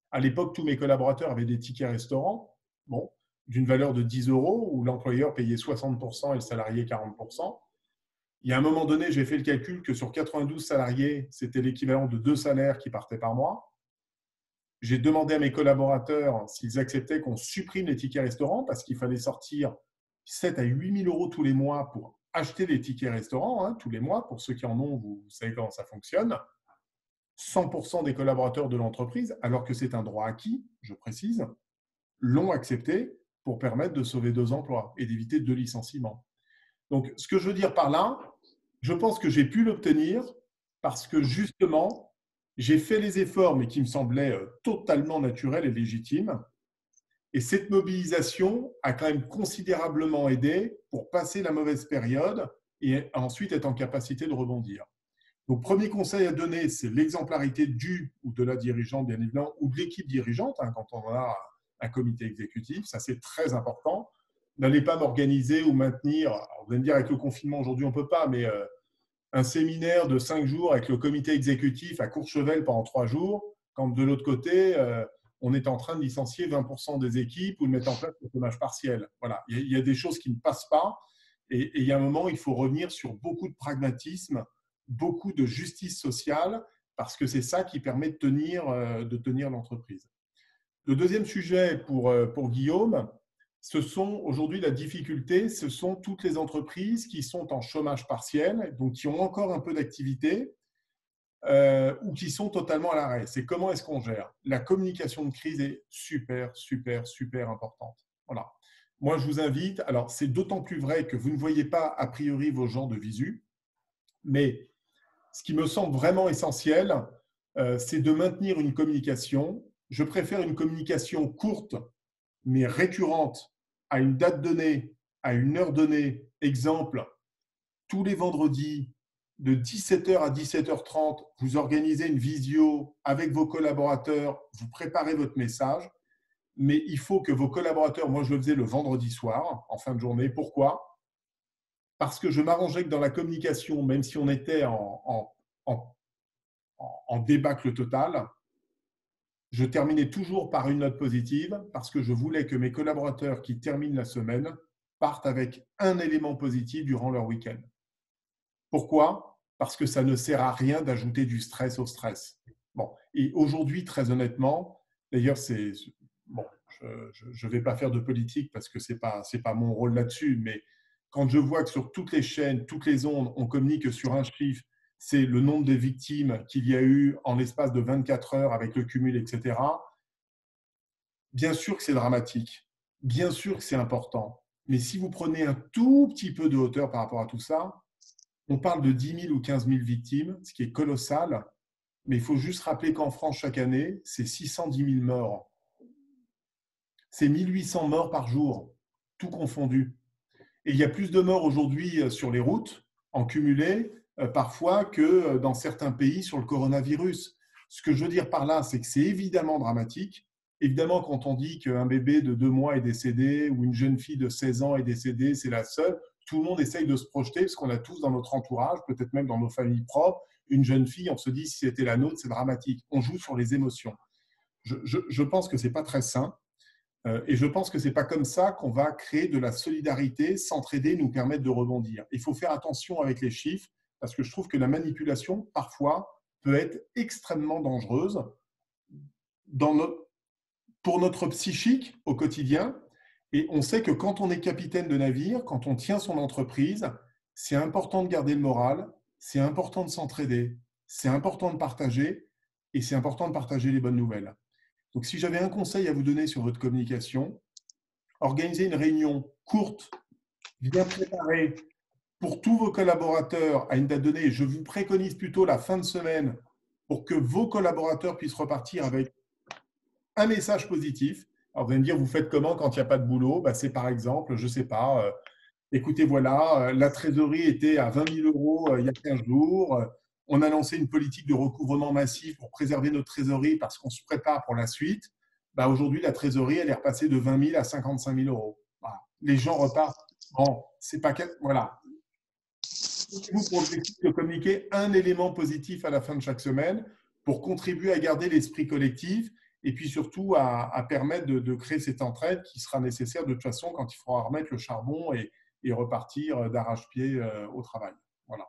À l'époque, tous mes collaborateurs avaient des tickets restaurants, bon, d'une valeur de dix euros, où l'employeur payait soixante pour cent et le salarié quarante pour cent. Il y a un moment donné, j'ai fait le calcul que sur quatre-vingt-douze salariés, c'était l'équivalent de deux salaires qui partaient par mois. J'ai demandé à mes collaborateurs s'ils acceptaient qu'on supprime les tickets restaurants parce qu'il fallait sortir sept à huit mille euros tous les mois pour acheter des tickets restaurants, hein, tous les mois. Pour ceux qui en ont, vous savez comment ça fonctionne. cent pour cent des collaborateurs de l'entreprise, alors que c'est un droit acquis, je précise, l'ont accepté pour permettre de sauver deux emplois et d'éviter deux licenciements. Donc, ce que je veux dire par là, je pense que j'ai pu l'obtenir parce que justement, j'ai fait les efforts, mais qui me semblaient totalement naturels et légitimes. Et cette mobilisation a quand même considérablement aidé pour passer la mauvaise période et ensuite être en capacité de rebondir. Donc, premier conseil à donner, c'est l'exemplarité du ou de la dirigeante, bien évidemment, ou de l'équipe dirigeante, hein, quand on a un comité exécutif. Ça, c'est très important. N'allez pas m'organiser ou maintenir, alors vous allez me dire avec le confinement aujourd'hui, on ne peut pas, mais euh, un séminaire de cinq jours avec le comité exécutif à Courchevel pendant trois jours, quand de l'autre côté, euh, on est en train de licencier vingt pour cent des équipes ou de mettre en place le chômage partiel. Voilà, il y a des choses qui ne passent pas et, et il y a un moment, il faut revenir sur beaucoup de pragmatisme, beaucoup de justice sociale, parce que c'est ça qui permet de tenir, euh, de tenir l'entreprise. Le deuxième sujet pour, pour Guillaume, ce sont aujourd'hui la difficulté, ce sont toutes les entreprises qui sont en chômage partiel, donc qui ont encore un peu d'activité euh, ou qui sont totalement à l'arrêt. C'est comment est-ce qu'on gère. La communication de crise est super, super, super importante. Voilà. Moi, je vous invite, alors c'est d'autant plus vrai que vous ne voyez pas a priori vos gens de visu, mais ce qui me semble vraiment essentiel, euh, c'est de maintenir une communication. Je préfère une communication courte, mais récurrente, à une date donnée, à une heure donnée. Exemple, tous les vendredis, de dix-sept heures à dix-sept heures trente, vous organisez une visio avec vos collaborateurs, vous préparez votre message, mais il faut que vos collaborateurs, moi je le faisais le vendredi soir, en fin de journée. Pourquoi ? Parce que je m'arrangeais que dans la communication, même si on était en, en, en, en débâcle total, je terminais toujours par une note positive parce que je voulais que mes collaborateurs qui terminent la semaine partent avec un élément positif durant leur week-end. Pourquoi ? Parce que ça ne sert à rien d'ajouter du stress au stress. Bon, et aujourd'hui, très honnêtement, d'ailleurs, c'est bon, je ne vais pas faire de politique parce que ce n'est pas, c'est pas mon rôle là-dessus, mais quand je vois que sur toutes les chaînes, toutes les ondes, on communique sur un chiffre, c'est le nombre de victimes qu'il y a eu en l'espace de vingt-quatre heures avec le cumul, et cetera. Bien sûr que c'est dramatique, bien sûr que c'est important, mais si vous prenez un tout petit peu de hauteur par rapport à tout ça, on parle de dix mille ou quinze mille victimes, ce qui est colossal, mais il faut juste rappeler qu'en France, chaque année, c'est six cent dix mille morts. C'est mille huit cents morts par jour, tout confondu. Et il y a plus de morts aujourd'hui sur les routes, en cumulé, parfois que dans certains pays sur le coronavirus. Ce que je veux dire par là, c'est que c'est évidemment dramatique. Évidemment, quand on dit qu'un bébé de deux mois est décédé ou une jeune fille de seize ans est décédée, c'est la seule, tout le monde essaye de se projeter parce qu'on a tous dans notre entourage, peut-être même dans nos familles propres, une jeune fille, on se dit si c'était la nôtre, c'est dramatique. On joue sur les émotions. Je, je, je pense que ce n'est pas très sain. Et je pense que ce n'est pas comme ça qu'on va créer de la solidarité, s'entraider, nous permettre de rebondir. Il faut faire attention avec les chiffres parce que je trouve que la manipulation, parfois, peut être extrêmement dangereuse dans notre, pour notre psychique au quotidien. Et on sait que quand on est capitaine de navire, quand on tient son entreprise, c'est important de garder le moral, c'est important de s'entraider, c'est important de partager et c'est important de partager les bonnes nouvelles. Donc, si j'avais un conseil à vous donner sur votre communication, organisez une réunion courte, bien préparée pour tous vos collaborateurs à une date donnée. Je vous préconise plutôt la fin de semaine pour que vos collaborateurs puissent repartir avec un message positif. Alors, vous allez me dire, vous faites comment quand il n'y a pas de boulot ? Ben, c'est par exemple, je ne sais pas, euh, écoutez, voilà, euh, la trésorerie était à vingt mille euros euh, il y a quinze jours. Euh, On a lancé une politique de recouvrement massif pour préserver notre trésorerie parce qu'on se prépare pour la suite. Bah aujourd'hui, la trésorerie, elle est repassée de vingt mille à cinquante-cinq mille euros. Voilà. Les gens repartent. Bon, c'est pas… Voilà. Vous pour objectif de communiquer un élément positif à la fin de chaque semaine pour contribuer à garder l'esprit collectif et puis surtout à, à permettre de, de créer cette entraide qui sera nécessaire de toute façon quand il faudra remettre le charbon et, et repartir d'arrache-pied euh, au travail. Voilà.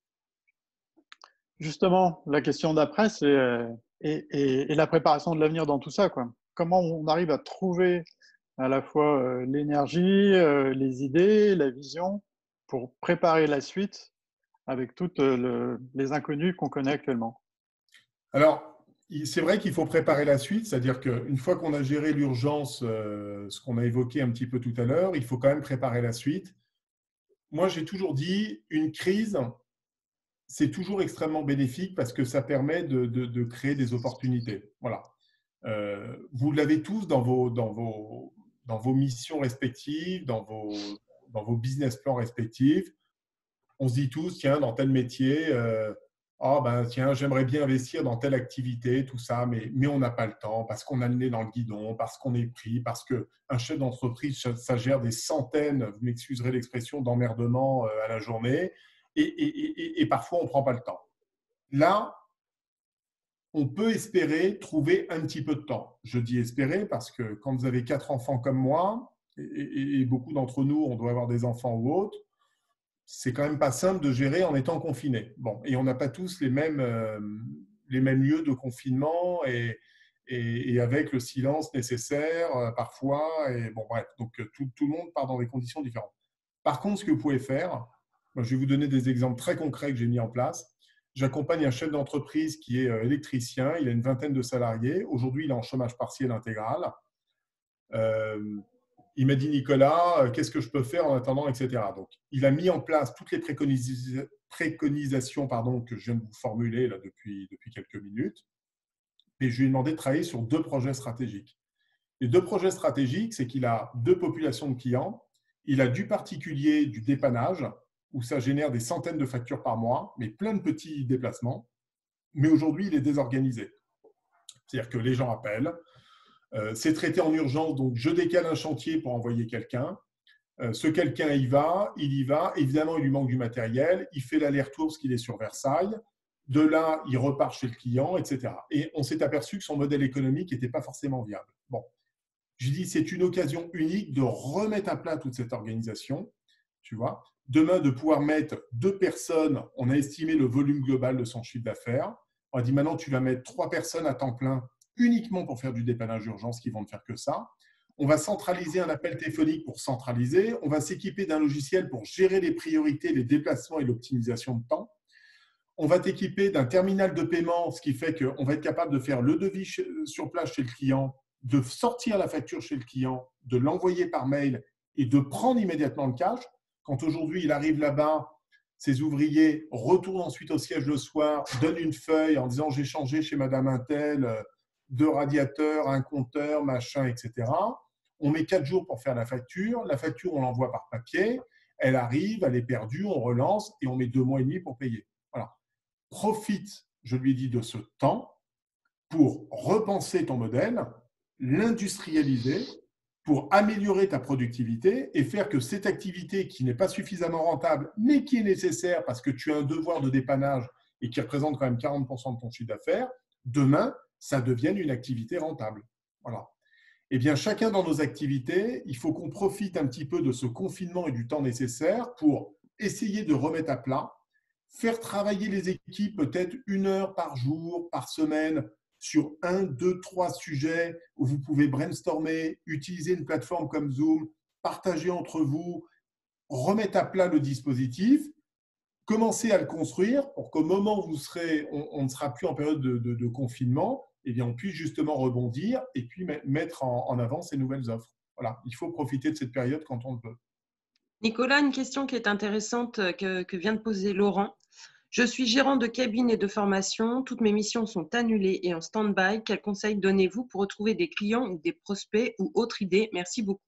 Justement, la question d'après, c'est euh, et, et, et la préparation de l'avenir dans tout ça, quoi. Comment on arrive à trouver à la fois euh, l'énergie, euh, les idées, la vision pour préparer la suite avec toutes euh, le, les inconnus qu'on connaît actuellement. Alors, c'est vrai qu'il faut préparer la suite, c'est-à-dire qu'une fois qu'on a géré l'urgence, euh, ce qu'on a évoqué un petit peu tout à l'heure, il faut quand même préparer la suite. Moi, j'ai toujours dit, une crise, c'est toujours extrêmement bénéfique parce que ça permet de, de, de créer des opportunités. Voilà. Euh, vous l'avez tous dans vos, dans, vos, dans vos missions respectives, dans vos, dans vos business plans respectifs. On se dit tous, tiens, dans tel métier, euh, oh, ben, tiens, j'aimerais bien investir dans telle activité, tout ça, mais, mais on n'a pas le temps parce qu'on a le nez dans le guidon, parce qu'on est pris, parce qu'un chef d'entreprise, ça gère des centaines, vous m'excuserez l'expression, d'emmerdements euh, à la journée, et, et, et, et parfois on ne prend pas le temps. Là, on peut espérer trouver un petit peu de temps. Je dis espérer parce que quand vous avez quatre enfants comme moi, et, et, et beaucoup d'entre nous, on doit avoir des enfants ou autres, c'est quand même pas simple de gérer en étant confiné. Bon, et on n'a pas tous les mêmes, euh, les mêmes lieux de confinement et, et, et avec le silence nécessaire euh, parfois. Et bon, bref, donc tout, tout le monde part dans des conditions différentes. Par contre, ce que vous pouvez faire, moi, je vais vous donner des exemples très concrets que j'ai mis en place. J'accompagne un chef d'entreprise qui est électricien. Il a une vingtaine de salariés. Aujourd'hui, il est en chômage partiel intégral. Euh, il m'a dit, Nicolas, qu'est-ce que je peux faire en attendant, et cetera. Donc, il a mis en place toutes les préconis préconisations pardon, que je viens de vous formuler là, depuis, depuis quelques minutes. Et je lui ai demandé de travailler sur deux projets stratégiques. Les deux projets stratégiques, c'est qu'il a deux populations de clients. Il a du particulier, du dépannage, où ça génère des centaines de factures par mois, mais plein de petits déplacements. Mais aujourd'hui, il est désorganisé. C'est-à-dire que les gens appellent, euh, c'est traité en urgence, donc je décale un chantier pour envoyer quelqu'un. Euh, ce quelqu'un y va, il y va. Évidemment, il lui manque du matériel. Il fait l'aller-retour parce qu'il est sur Versailles. De là, il repart chez le client, et cetera. Et on s'est aperçu que son modèle économique n'était pas forcément viable. Bon, je dis, c'est une occasion unique de remettre à plat toute cette organisation, tu vois. Demain, de pouvoir mettre deux personnes, on a estimé le volume global de son chiffre d'affaires. On a dit maintenant, tu vas mettre trois personnes à temps plein uniquement pour faire du dépannage d'urgence qui vont ne faire que ça. On va centraliser un appel téléphonique pour centraliser. On va s'équiper d'un logiciel pour gérer les priorités, les déplacements et l'optimisation de temps. On va t'équiper d'un terminal de paiement, ce qui fait qu'on va être capable de faire le devis sur place chez le client, de sortir la facture chez le client, de l'envoyer par mail et de prendre immédiatement le cash. Quand aujourd'hui, il arrive là-bas, ses ouvriers retournent ensuite au siège le soir, donnent une feuille en disant « j'ai changé chez Madame Intel deux radiateurs, un compteur, machin, et cetera » On met quatre jours pour faire la facture. La facture, on l'envoie par papier. Elle arrive, elle est perdue, on relance et on met deux mois et demi pour payer. Voilà. Profite, je lui ai dit, de ce temps pour repenser ton modèle, l'industrialiser, pour améliorer ta productivité et faire que cette activité qui n'est pas suffisamment rentable, mais qui est nécessaire parce que tu as un devoir de dépannage et qui représente quand même quarante pour cent de ton chiffre d'affaires, demain, ça devienne une activité rentable. Voilà. Eh bien, chacun dans nos activités, il faut qu'on profite un petit peu de ce confinement et du temps nécessaire pour essayer de remettre à plat, faire travailler les équipes peut-être une heure par jour, par semaine, sur un, deux, trois sujets où vous pouvez brainstormer, utiliser une plateforme comme Zoom, partager entre vous, remettre à plat le dispositif, commencer à le construire pour qu'au moment où vous serez, on, on ne sera plus en période de, de, de confinement, eh bien, on puisse justement rebondir et puis mettre en, en avant ces nouvelles offres. Voilà, il faut profiter de cette période quand on le peut. Nicolas, une question qui est intéressante que, que vient de poser Laurent. Je suis gérant de cabine et de formation. Toutes mes missions sont annulées et en stand-by. Quels conseils donnez-vous pour retrouver des clients ou des prospects ou autres idées? Merci beaucoup.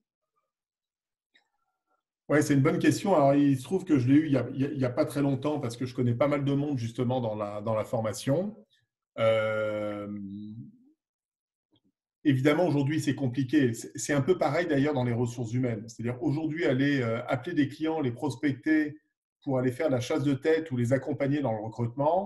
Oui, c'est une bonne question. Alors, il se trouve que je l'ai eu il n'y a, a, a pas très longtemps parce que je connais pas mal de monde justement dans la, dans la formation. Euh, évidemment, aujourd'hui, c'est compliqué. C'est un peu pareil d'ailleurs dans les ressources humaines. C'est-à-dire aujourd'hui, aller euh, appeler des clients, les prospecter pour aller faire la chasse de tête ou les accompagner dans le recrutement,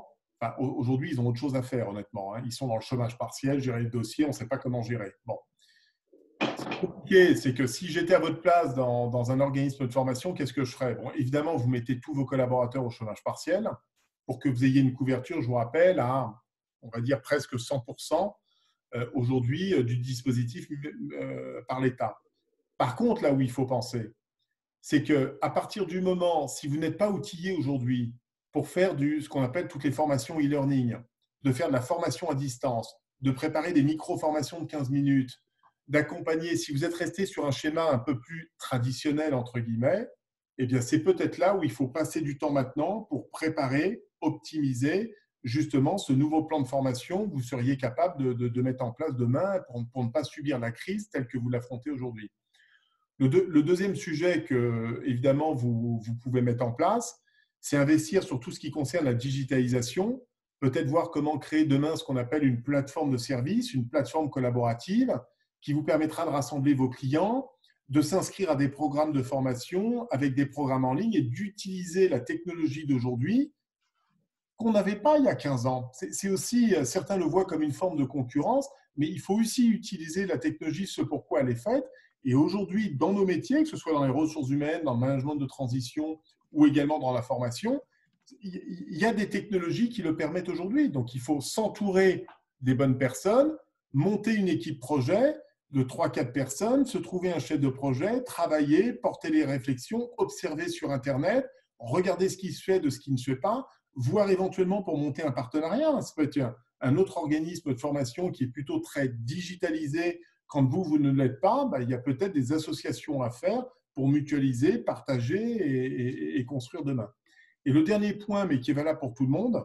enfin, aujourd'hui, ils ont autre chose à faire, honnêtement. Hein. Ils sont dans le chômage partiel, gérer le dossier, on ne sait pas comment gérer. Bon. Ce qui est compliqué, c'est que si j'étais à votre place dans, dans un organisme de formation, qu'est-ce que je ferais? Bon, évidemment, vous mettez tous vos collaborateurs au chômage partiel pour que vous ayez une couverture, je vous rappelle, à, on va dire, presque cent pour cent euh, aujourd'hui euh, du dispositif euh, par l'État. Par contre, là où il faut penser, c'est qu'à partir du moment, si vous n'êtes pas outillé aujourd'hui pour faire du, ce qu'on appelle toutes les formations e-learning, de faire de la formation à distance, de préparer des micro-formations de quinze minutes, d'accompagner, si vous êtes resté sur un schéma un peu plus traditionnel, entre guillemets, eh bien, c'est peut-être là où il faut passer du temps maintenant pour préparer, optimiser justement ce nouveau plan de formation que vous seriez capable de, de, de mettre en place demain pour, pour ne pas subir la crise telle que vous l'affrontez aujourd'hui. Le, deux, le deuxième sujet que, évidemment, vous, vous pouvez mettre en place, c'est investir sur tout ce qui concerne la digitalisation, peut-être voir comment créer demain ce qu'on appelle une plateforme de service, une plateforme collaborative qui vous permettra de rassembler vos clients, de s'inscrire à des programmes de formation avec des programmes en ligne et d'utiliser la technologie d'aujourd'hui qu'on n'avait pas il y a quinze ans. C'est aussi, certains le voient comme une forme de concurrence, mais il faut aussi utiliser la technologie, ce pourquoi elle est faite. Et aujourd'hui, dans nos métiers, que ce soit dans les ressources humaines, dans le management de transition ou également dans la formation, il y a des technologies qui le permettent aujourd'hui. Donc, il faut s'entourer des bonnes personnes, monter une équipe projet de trois à quatre personnes, se trouver un chef de projet, travailler, porter les réflexions, observer sur Internet, regarder ce qui se fait de ce qui ne se fait pas, voire éventuellement pour monter un partenariat. Ça peut être un autre organisme de formation qui est plutôt très digitalisé. Quand vous, vous ne l'êtes pas, bah, il y a peut-être des associations à faire pour mutualiser, partager et, et, et construire demain. Et le dernier point, mais qui est valable pour tout le monde,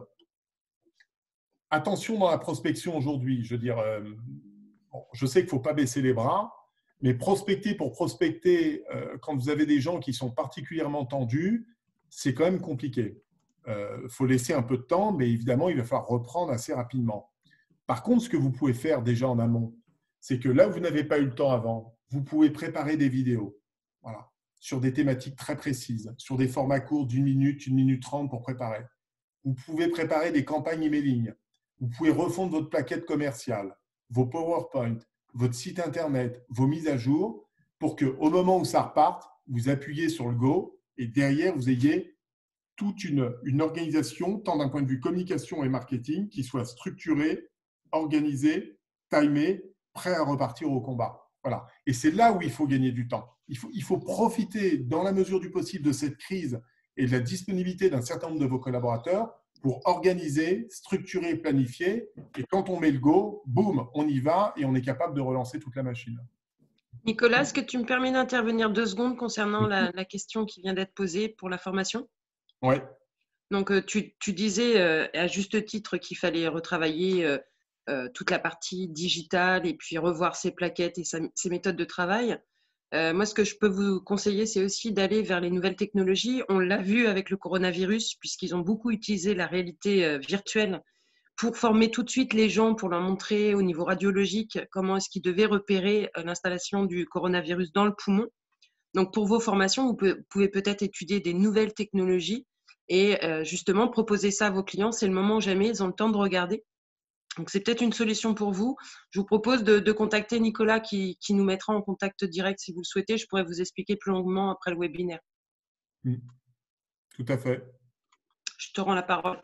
attention dans la prospection aujourd'hui. Je veux dire, euh, bon, je sais qu'il ne faut pas baisser les bras, mais prospecter pour prospecter, euh, quand vous avez des gens qui sont particulièrement tendus, c'est quand même compliqué. Il euh, faut laisser un peu de temps, mais évidemment, il va falloir reprendre assez rapidement. Par contre, ce que vous pouvez faire déjà en amont, c'est que là où vous n'avez pas eu le temps avant, vous pouvez préparer des vidéos, voilà, sur des thématiques très précises, sur des formats courts d'une minute, une minute trente pour préparer. Vous pouvez préparer des campagnes emailing. Vous pouvez refondre votre plaquette commerciale, vos PowerPoint, votre site Internet, vos mises à jour, pour qu'au moment où ça reparte, vous appuyez sur le Go et derrière, vous ayez toute une, une organisation, tant d'un point de vue communication et marketing, qui soit structurée, organisée, timée, prêt à repartir au combat. Voilà. Et c'est là où il faut gagner du temps. Il faut, il faut profiter, dans la mesure du possible, de cette crise et de la disponibilité d'un certain nombre de vos collaborateurs pour organiser, structurer, planifier. Et quand on met le go, boum, on y va et on est capable de relancer toute la machine. Nicolas, est-ce que tu me permets d'intervenir deux secondes concernant la, la question qui vient d'être posée pour la formation? Oui. Donc, tu, tu disais euh, à juste titre qu'il fallait retravailler euh, euh, toute la partie digitale et puis revoir ses plaquettes et sa, ses méthodes de travail. Euh, moi, ce que je peux vous conseiller, c'est aussi d'aller vers les nouvelles technologies. On l'a vu avec le coronavirus, puisqu'ils ont beaucoup utilisé la réalité euh, virtuelle pour former tout de suite les gens, pour leur montrer au niveau radiologique comment est-ce qu'ils devaient repérer euh, l'installation du coronavirus dans le poumon. Donc, pour vos formations, vous pouvez, pouvez peut-être étudier des nouvelles technologies et euh, justement proposer ça à vos clients. C'est le moment où jamais ils ont le temps de regarder. Donc, c'est peut-être une solution pour vous. Je vous propose de, de contacter Nicolas qui, qui nous mettra en contact direct si vous le souhaitez. Je pourrais vous expliquer plus longuement après le webinaire. Mmh. Tout à fait. Je te rends la parole.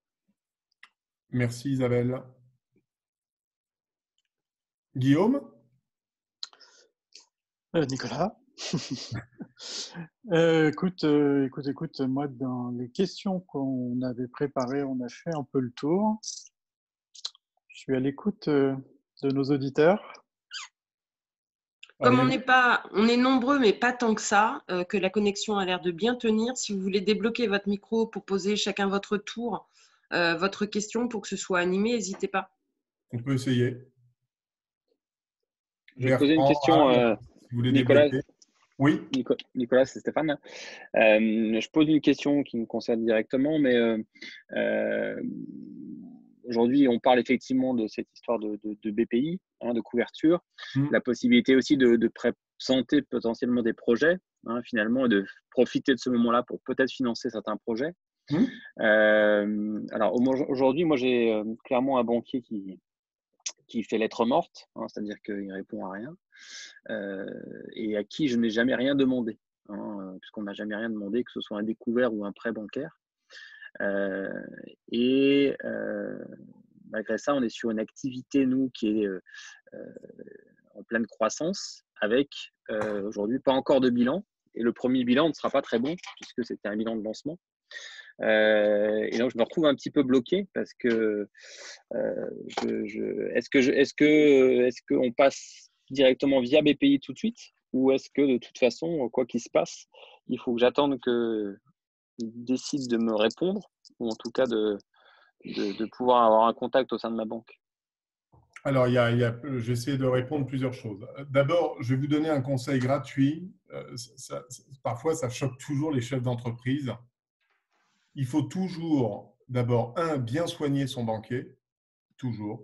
Merci Isabelle. Guillaume? euh, Nicolas euh, écoute, euh, écoute, écoute, moi, dans les questions qu'on avait préparées, on a fait un peu le tour. Je suis à l'écoute euh, de nos auditeurs. Comme on n'est pas, on est nombreux, mais pas tant que ça, euh, que la connexion a l'air de bien tenir. Si vous voulez débloquer votre micro pour poser chacun votre tour, euh, votre question pour que ce soit animé, n'hésitez pas. On peut essayer. Je vais poser une question, euh, si vous voulez Nicolas. Débloquer. Oui. Nico, Nicolas, c'est Stéphane. Euh, je pose une question qui me concerne directement, mais euh, euh, aujourd'hui, on parle effectivement de cette histoire de, de, de B P I, hein, de couverture, mmh. la possibilité aussi de, de présenter potentiellement des projets, hein, finalement, et de profiter de ce moment-là pour peut-être financer certains projets. Mmh. Euh, alors aujourd'hui, moi j'ai euh, clairement un banquier qui, qui fait lettre morte, hein, c'est-à-dire qu'il répond à rien, euh, et à qui je n'ai jamais rien demandé, hein, puisqu'on n'a jamais rien demandé, que ce soit un découvert ou un prêt bancaire. Euh, et euh, malgré ça, on est sur une activité, nous, qui est euh, en pleine croissance, avec euh, aujourd'hui pas encore de bilan. Et le premier bilan ne sera pas très bon, puisque c'était un bilan de lancement. Euh, et donc, je me retrouve un petit peu bloqué parce que, euh, je, je, est-ce que, je, est-ce que, est-ce qu'on passe directement via B P I tout de suite, ou est-ce que de toute façon, quoi qu'il se passe, il faut que j'attende qu'ils décident de me répondre, ou en tout cas de, de, de pouvoir avoir un contact au sein de ma banque? Alors, il y a, il y a, j'essaie de répondre plusieurs choses. D'abord, je vais vous donner un conseil gratuit. Euh, ça, ça, parfois, ça choque toujours les chefs d'entreprise. Il faut toujours, d'abord, un, bien soigner son banquier, toujours.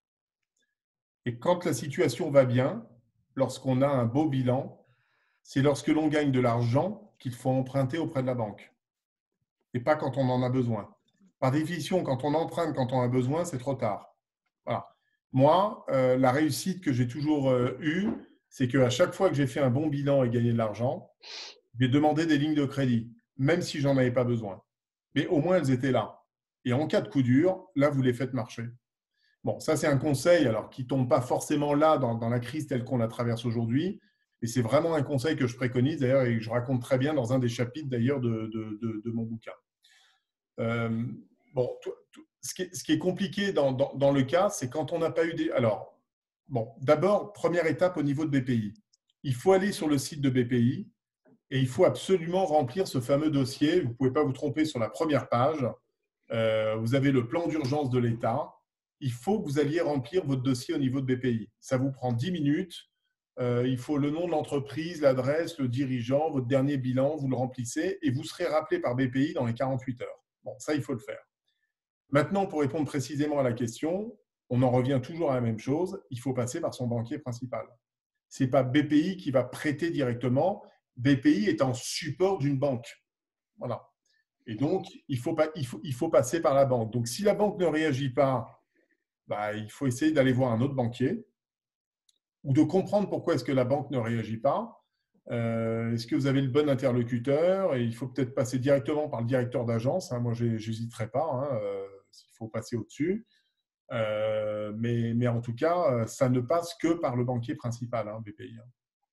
Et quand la situation va bien, lorsqu'on a un beau bilan, c'est lorsque l'on gagne de l'argent qu'il faut emprunter auprès de la banque. Et pas quand on en a besoin. Par définition, quand on emprunte, quand on a besoin, c'est trop tard. Voilà. Moi, euh, la réussite que j'ai toujours euh, eue, c'est qu'à chaque fois que j'ai fait un bon bilan et gagné de l'argent, j'ai demandé des lignes de crédit, même si j'en avais pas besoin. Mais au moins, elles étaient là. Et en cas de coup dur, là, vous les faites marcher. Bon, ça, c'est un conseil alors, qui ne tombe pas forcément là dans, dans la crise telle qu'on la traverse aujourd'hui. Et c'est vraiment un conseil que je préconise d'ailleurs et que je raconte très bien dans un des chapitres d'ailleurs de, de, de, de mon bouquin. Euh, bon, tout, tout, ce, qui est, ce qui est compliqué dans, dans, dans le cas, c'est quand on n'a pas eu des… Alors, bon, d'abord, première étape au niveau de B P I. Il faut aller sur le site de B P I et il faut absolument remplir ce fameux dossier. Vous ne pouvez pas vous tromper sur la première page. Euh, vous avez le plan d'urgence de l'État. Il faut que vous alliez remplir votre dossier au niveau de B P I. Ça vous prend dix minutes. Euh, il faut le nom de l'entreprise, l'adresse, le dirigeant, votre dernier bilan, vous le remplissez et vous serez rappelé par B P I dans les quarante-huit heures. Bon, ça, il faut le faire. Maintenant, pour répondre précisément à la question, on en revient toujours à la même chose. Il faut passer par son banquier principal. Ce n'est pas B P I qui va prêter directement. B P I est en support d'une banque. Voilà. Et donc, il faut, pas, il, faut, il faut passer par la banque. Donc, si la banque ne réagit pas, bah, il faut essayer d'aller voir un autre banquier ou de comprendre pourquoi est-ce que la banque ne réagit pas. Euh, est-ce que vous avez le bon interlocuteur? Et il faut peut-être passer directement par le directeur d'agence. Hein. Moi, je n'hésiterai pas. Hein. Euh, il faut passer au-dessus. Euh, mais, mais en tout cas, ça ne passe que par le banquier principal, hein, B P I. Hein.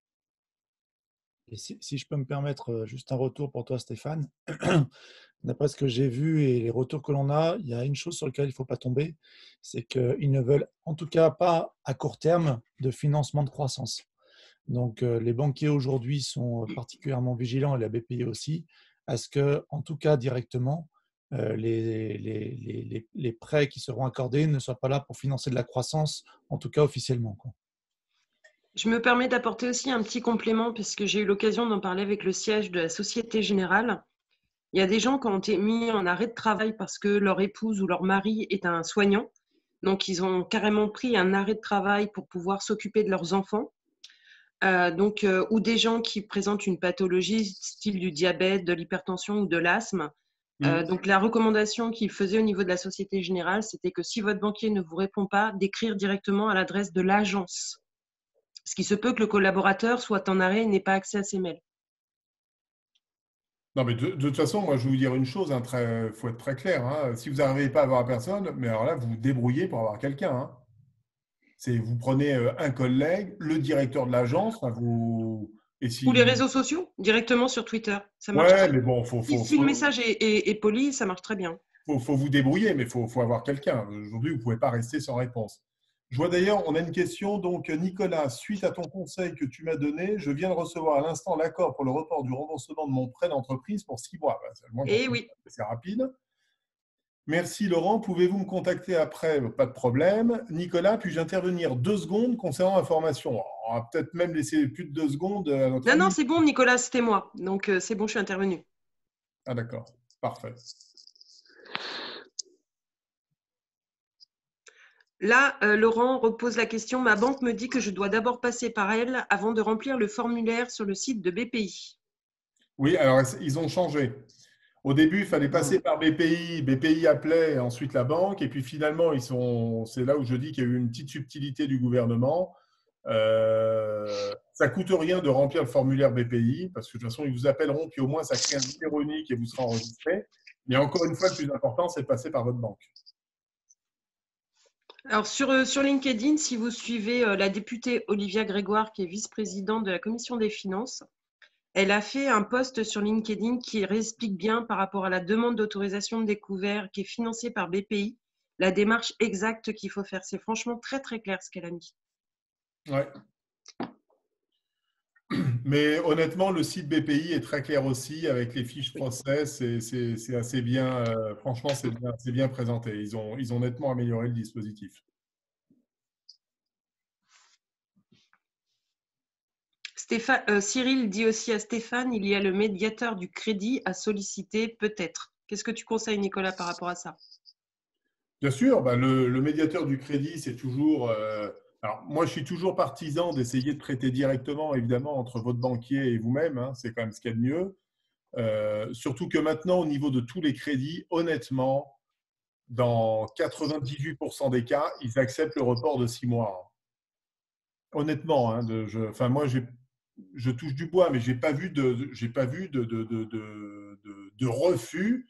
Et si, si je peux me permettre juste un retour pour toi, Stéphane, d'après ce que j'ai vu et les retours que l'on a, il y a une chose sur laquelle il ne faut pas tomber, c'est qu'ils ne veulent en tout cas pas à court terme de financement de croissance. Donc euh, les banquiers aujourd'hui sont particulièrement vigilants, et la B P I aussi, à ce que, en tout cas directement, euh, les, les, les, les prêts qui seront accordés ne soient pas là pour financer de la croissance, en tout cas officiellement, quoi. Je me permets d'apporter aussi un petit complément puisque j'ai eu l'occasion d'en parler avec le siège de la Société Générale. Il y a des gens qui ont été mis en arrêt de travail parce que leur épouse ou leur mari est un soignant. Donc, ils ont carrément pris un arrêt de travail pour pouvoir s'occuper de leurs enfants. Euh, donc, euh, ou des gens qui présentent une pathologie style du diabète, de l'hypertension ou de l'asthme. Mmh. Euh, donc, la recommandation qu'ils faisaient au niveau de la Société Générale, c'était que si votre banquier ne vous répond pas, d'écrire directement à l'adresse de l'agence. Ce qui se peut que le collaborateur soit en arrêt et n'ait pas accès à ses mails. Non, mais de, de toute façon, moi, je vais vous dire une chose, il hein, faut être très clair. Hein, si vous n'arrivez pas à avoir personne, mais alors là, vous vous débrouillez pour avoir quelqu'un. Hein. C'est, vous prenez un collègue, le directeur de l'agence, enfin, vous… Et si… Ou les réseaux sociaux, directement sur Twitter. Ça marche ouais, très mais bon, faut, faut, si, si faut, le message est, est, est poli, ça marche très bien. Il faut, faut vous débrouiller, mais il faut, faut avoir quelqu'un. Aujourd'hui, vous ne pouvez pas rester sans réponse. Je vois d'ailleurs, on a une question. Donc, Nicolas, suite à ton conseil que tu m'as donné, je viens de recevoir à l'instant l'accord pour le report du remboursement de mon prêt d'entreprise pour six mois. Ben, Et oui. C'est rapide. Merci Laurent. Pouvez-vous me contacter après? Pas de problème. Nicolas, puis-je intervenir deux secondes concernant la formation? On va peut-être même laisser plus de deux secondes à notre Non, ami. non, c'est bon, Nicolas, c'était moi. Donc, euh, c'est bon, je suis intervenu. Ah, d'accord. Parfait. Là, euh, Laurent repose la question. Ma banque me dit que je dois d'abord passer par elle avant de remplir le formulaire sur le site de B P I. Oui, alors ils ont changé. Au début, il fallait passer par B P I. B P I appelait ensuite la banque. Et puis finalement, ils sont, c'est là où je dis qu'il y a eu une petite subtilité du gouvernement. Euh, ça ne coûte rien de remplir le formulaire B P I parce que de toute façon, ils vous appelleront. Puis au moins, ça crée un numéro unique et vous serez enregistré. Mais encore une fois, le plus important, c'est de passer par votre banque. Alors, sur, sur LinkedIn, si vous suivez la députée Olivia Grégoire, qui est vice-présidente de la Commission des finances, elle a fait un post sur LinkedIn qui réexplique bien par rapport à la demande d'autorisation de découvert qui est financée par B P I, la démarche exacte qu'il faut faire. C'est franchement très, très clair ce qu'elle a mis. Ouais. Mais honnêtement, le site B P I est très clair aussi avec les fiches process. C'est assez bien, euh, franchement, c'est bien, c'est bien présenté. Ils ont, ils ont nettement amélioré le dispositif. Stéphane, euh, Cyril dit aussi à Stéphane, il y a le médiateur du crédit à solliciter peut-être. Qu'est-ce que tu conseilles, Nicolas, par rapport à ça? Bien sûr, bah le, le médiateur du crédit, c'est toujours… Euh, alors, moi, je suis toujours partisan d'essayer de traiter directement, évidemment, entre votre banquier et vous-même. Hein, c'est quand même ce qu'il y a de mieux. Euh, surtout que maintenant, au niveau de tous les crédits, honnêtement, dans quatre-vingt-dix-huit pour cent des cas, ils acceptent le report de six mois. Honnêtement, hein, de, je, enfin, moi, j'ai… je touche du bois, mais je n'ai pas vu de, j'ai pas vu de, de, de, de, de, de refus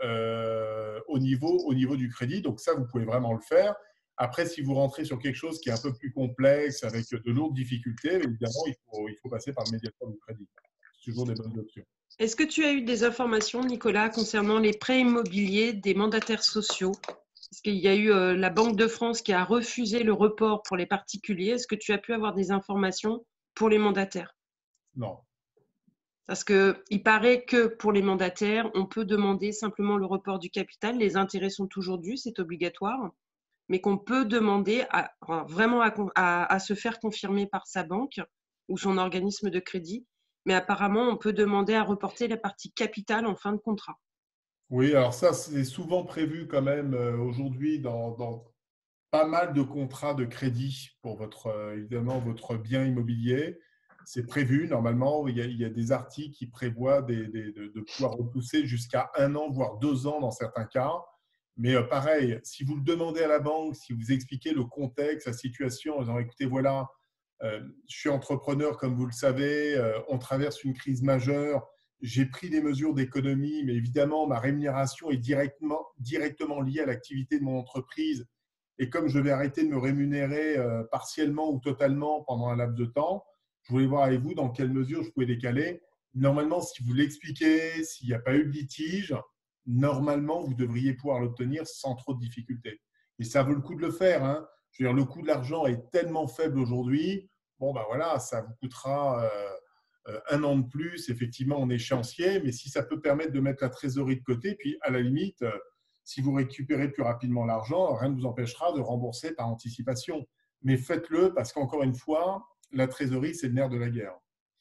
euh, au, niveau, au niveau du crédit. Donc ça, vous pouvez vraiment le faire. Après, si vous rentrez sur quelque chose qui est un peu plus complexe, avec de lourdes difficultés, évidemment, il faut, il faut passer par le médiateur du crédit. C'est toujours des bonnes options. Est-ce que tu as eu des informations, Nicolas, concernant les prêts immobiliers des mandataires sociaux? Parce qu'il y a eu euh, la Banque de France qui a refusé le report pour les particuliers. Est-ce que tu as pu avoir des informations pour les mandataires? Non. Parce qu'il paraît que pour les mandataires, on peut demander simplement le report du capital. Les intérêts sont toujours dus, c'est obligatoire. Mais qu'on peut demander à, vraiment à, à, à se faire confirmer par sa banque ou son organisme de crédit. Mais apparemment, on peut demander à reporter la partie capitale en fin de contrat. Oui, alors ça, c'est souvent prévu quand même euh, aujourd'hui dans, dans pas mal de contrats de crédit pour votre, euh, évidemment, votre bien immobilier. C'est prévu normalement. Il y, a, il y a des articles qui prévoient des, des, de, de pouvoir repousser jusqu'à un an, voire deux ans dans certains cas. Mais euh, pareil, si vous le demandez à la banque, si vous expliquez le contexte, la situation, en disant écoutez, voilà, euh, je suis entrepreneur, comme vous le savez, euh, on traverse une crise majeure, j'ai pris des mesures d'économie, mais évidemment, ma rémunération est directement, directement liée à l'activité de mon entreprise. Et comme je vais arrêter de me rémunérer euh, partiellement ou totalement pendant un laps de temps, je voulais voir avec vous dans quelle mesure je pouvais décaler. Normalement, si vous l'expliquez, s'il n'y a pas eu de litige, normalement, vous devriez pouvoir l'obtenir sans trop de difficultés. Et ça vaut le coup de le faire. Hein. Je veux dire, le coût de l'argent est tellement faible aujourd'hui. Bon, ben voilà, ça vous coûtera euh, un an de plus, effectivement, en échéancier. Mais si ça peut permettre de mettre la trésorerie de côté, puis à la limite, euh, si vous récupérez plus rapidement l'argent, rien ne vous empêchera de rembourser par anticipation. Mais faites-le parce qu'encore une fois, la trésorerie, c'est le nerf de la guerre.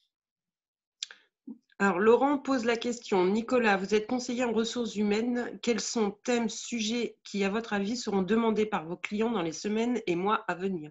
Alors, Laurent pose la question. Nicolas, vous êtes conseiller en ressources humaines. Quels sont thèmes, sujets qui, à votre avis, seront demandés par vos clients dans les semaines et mois à venir?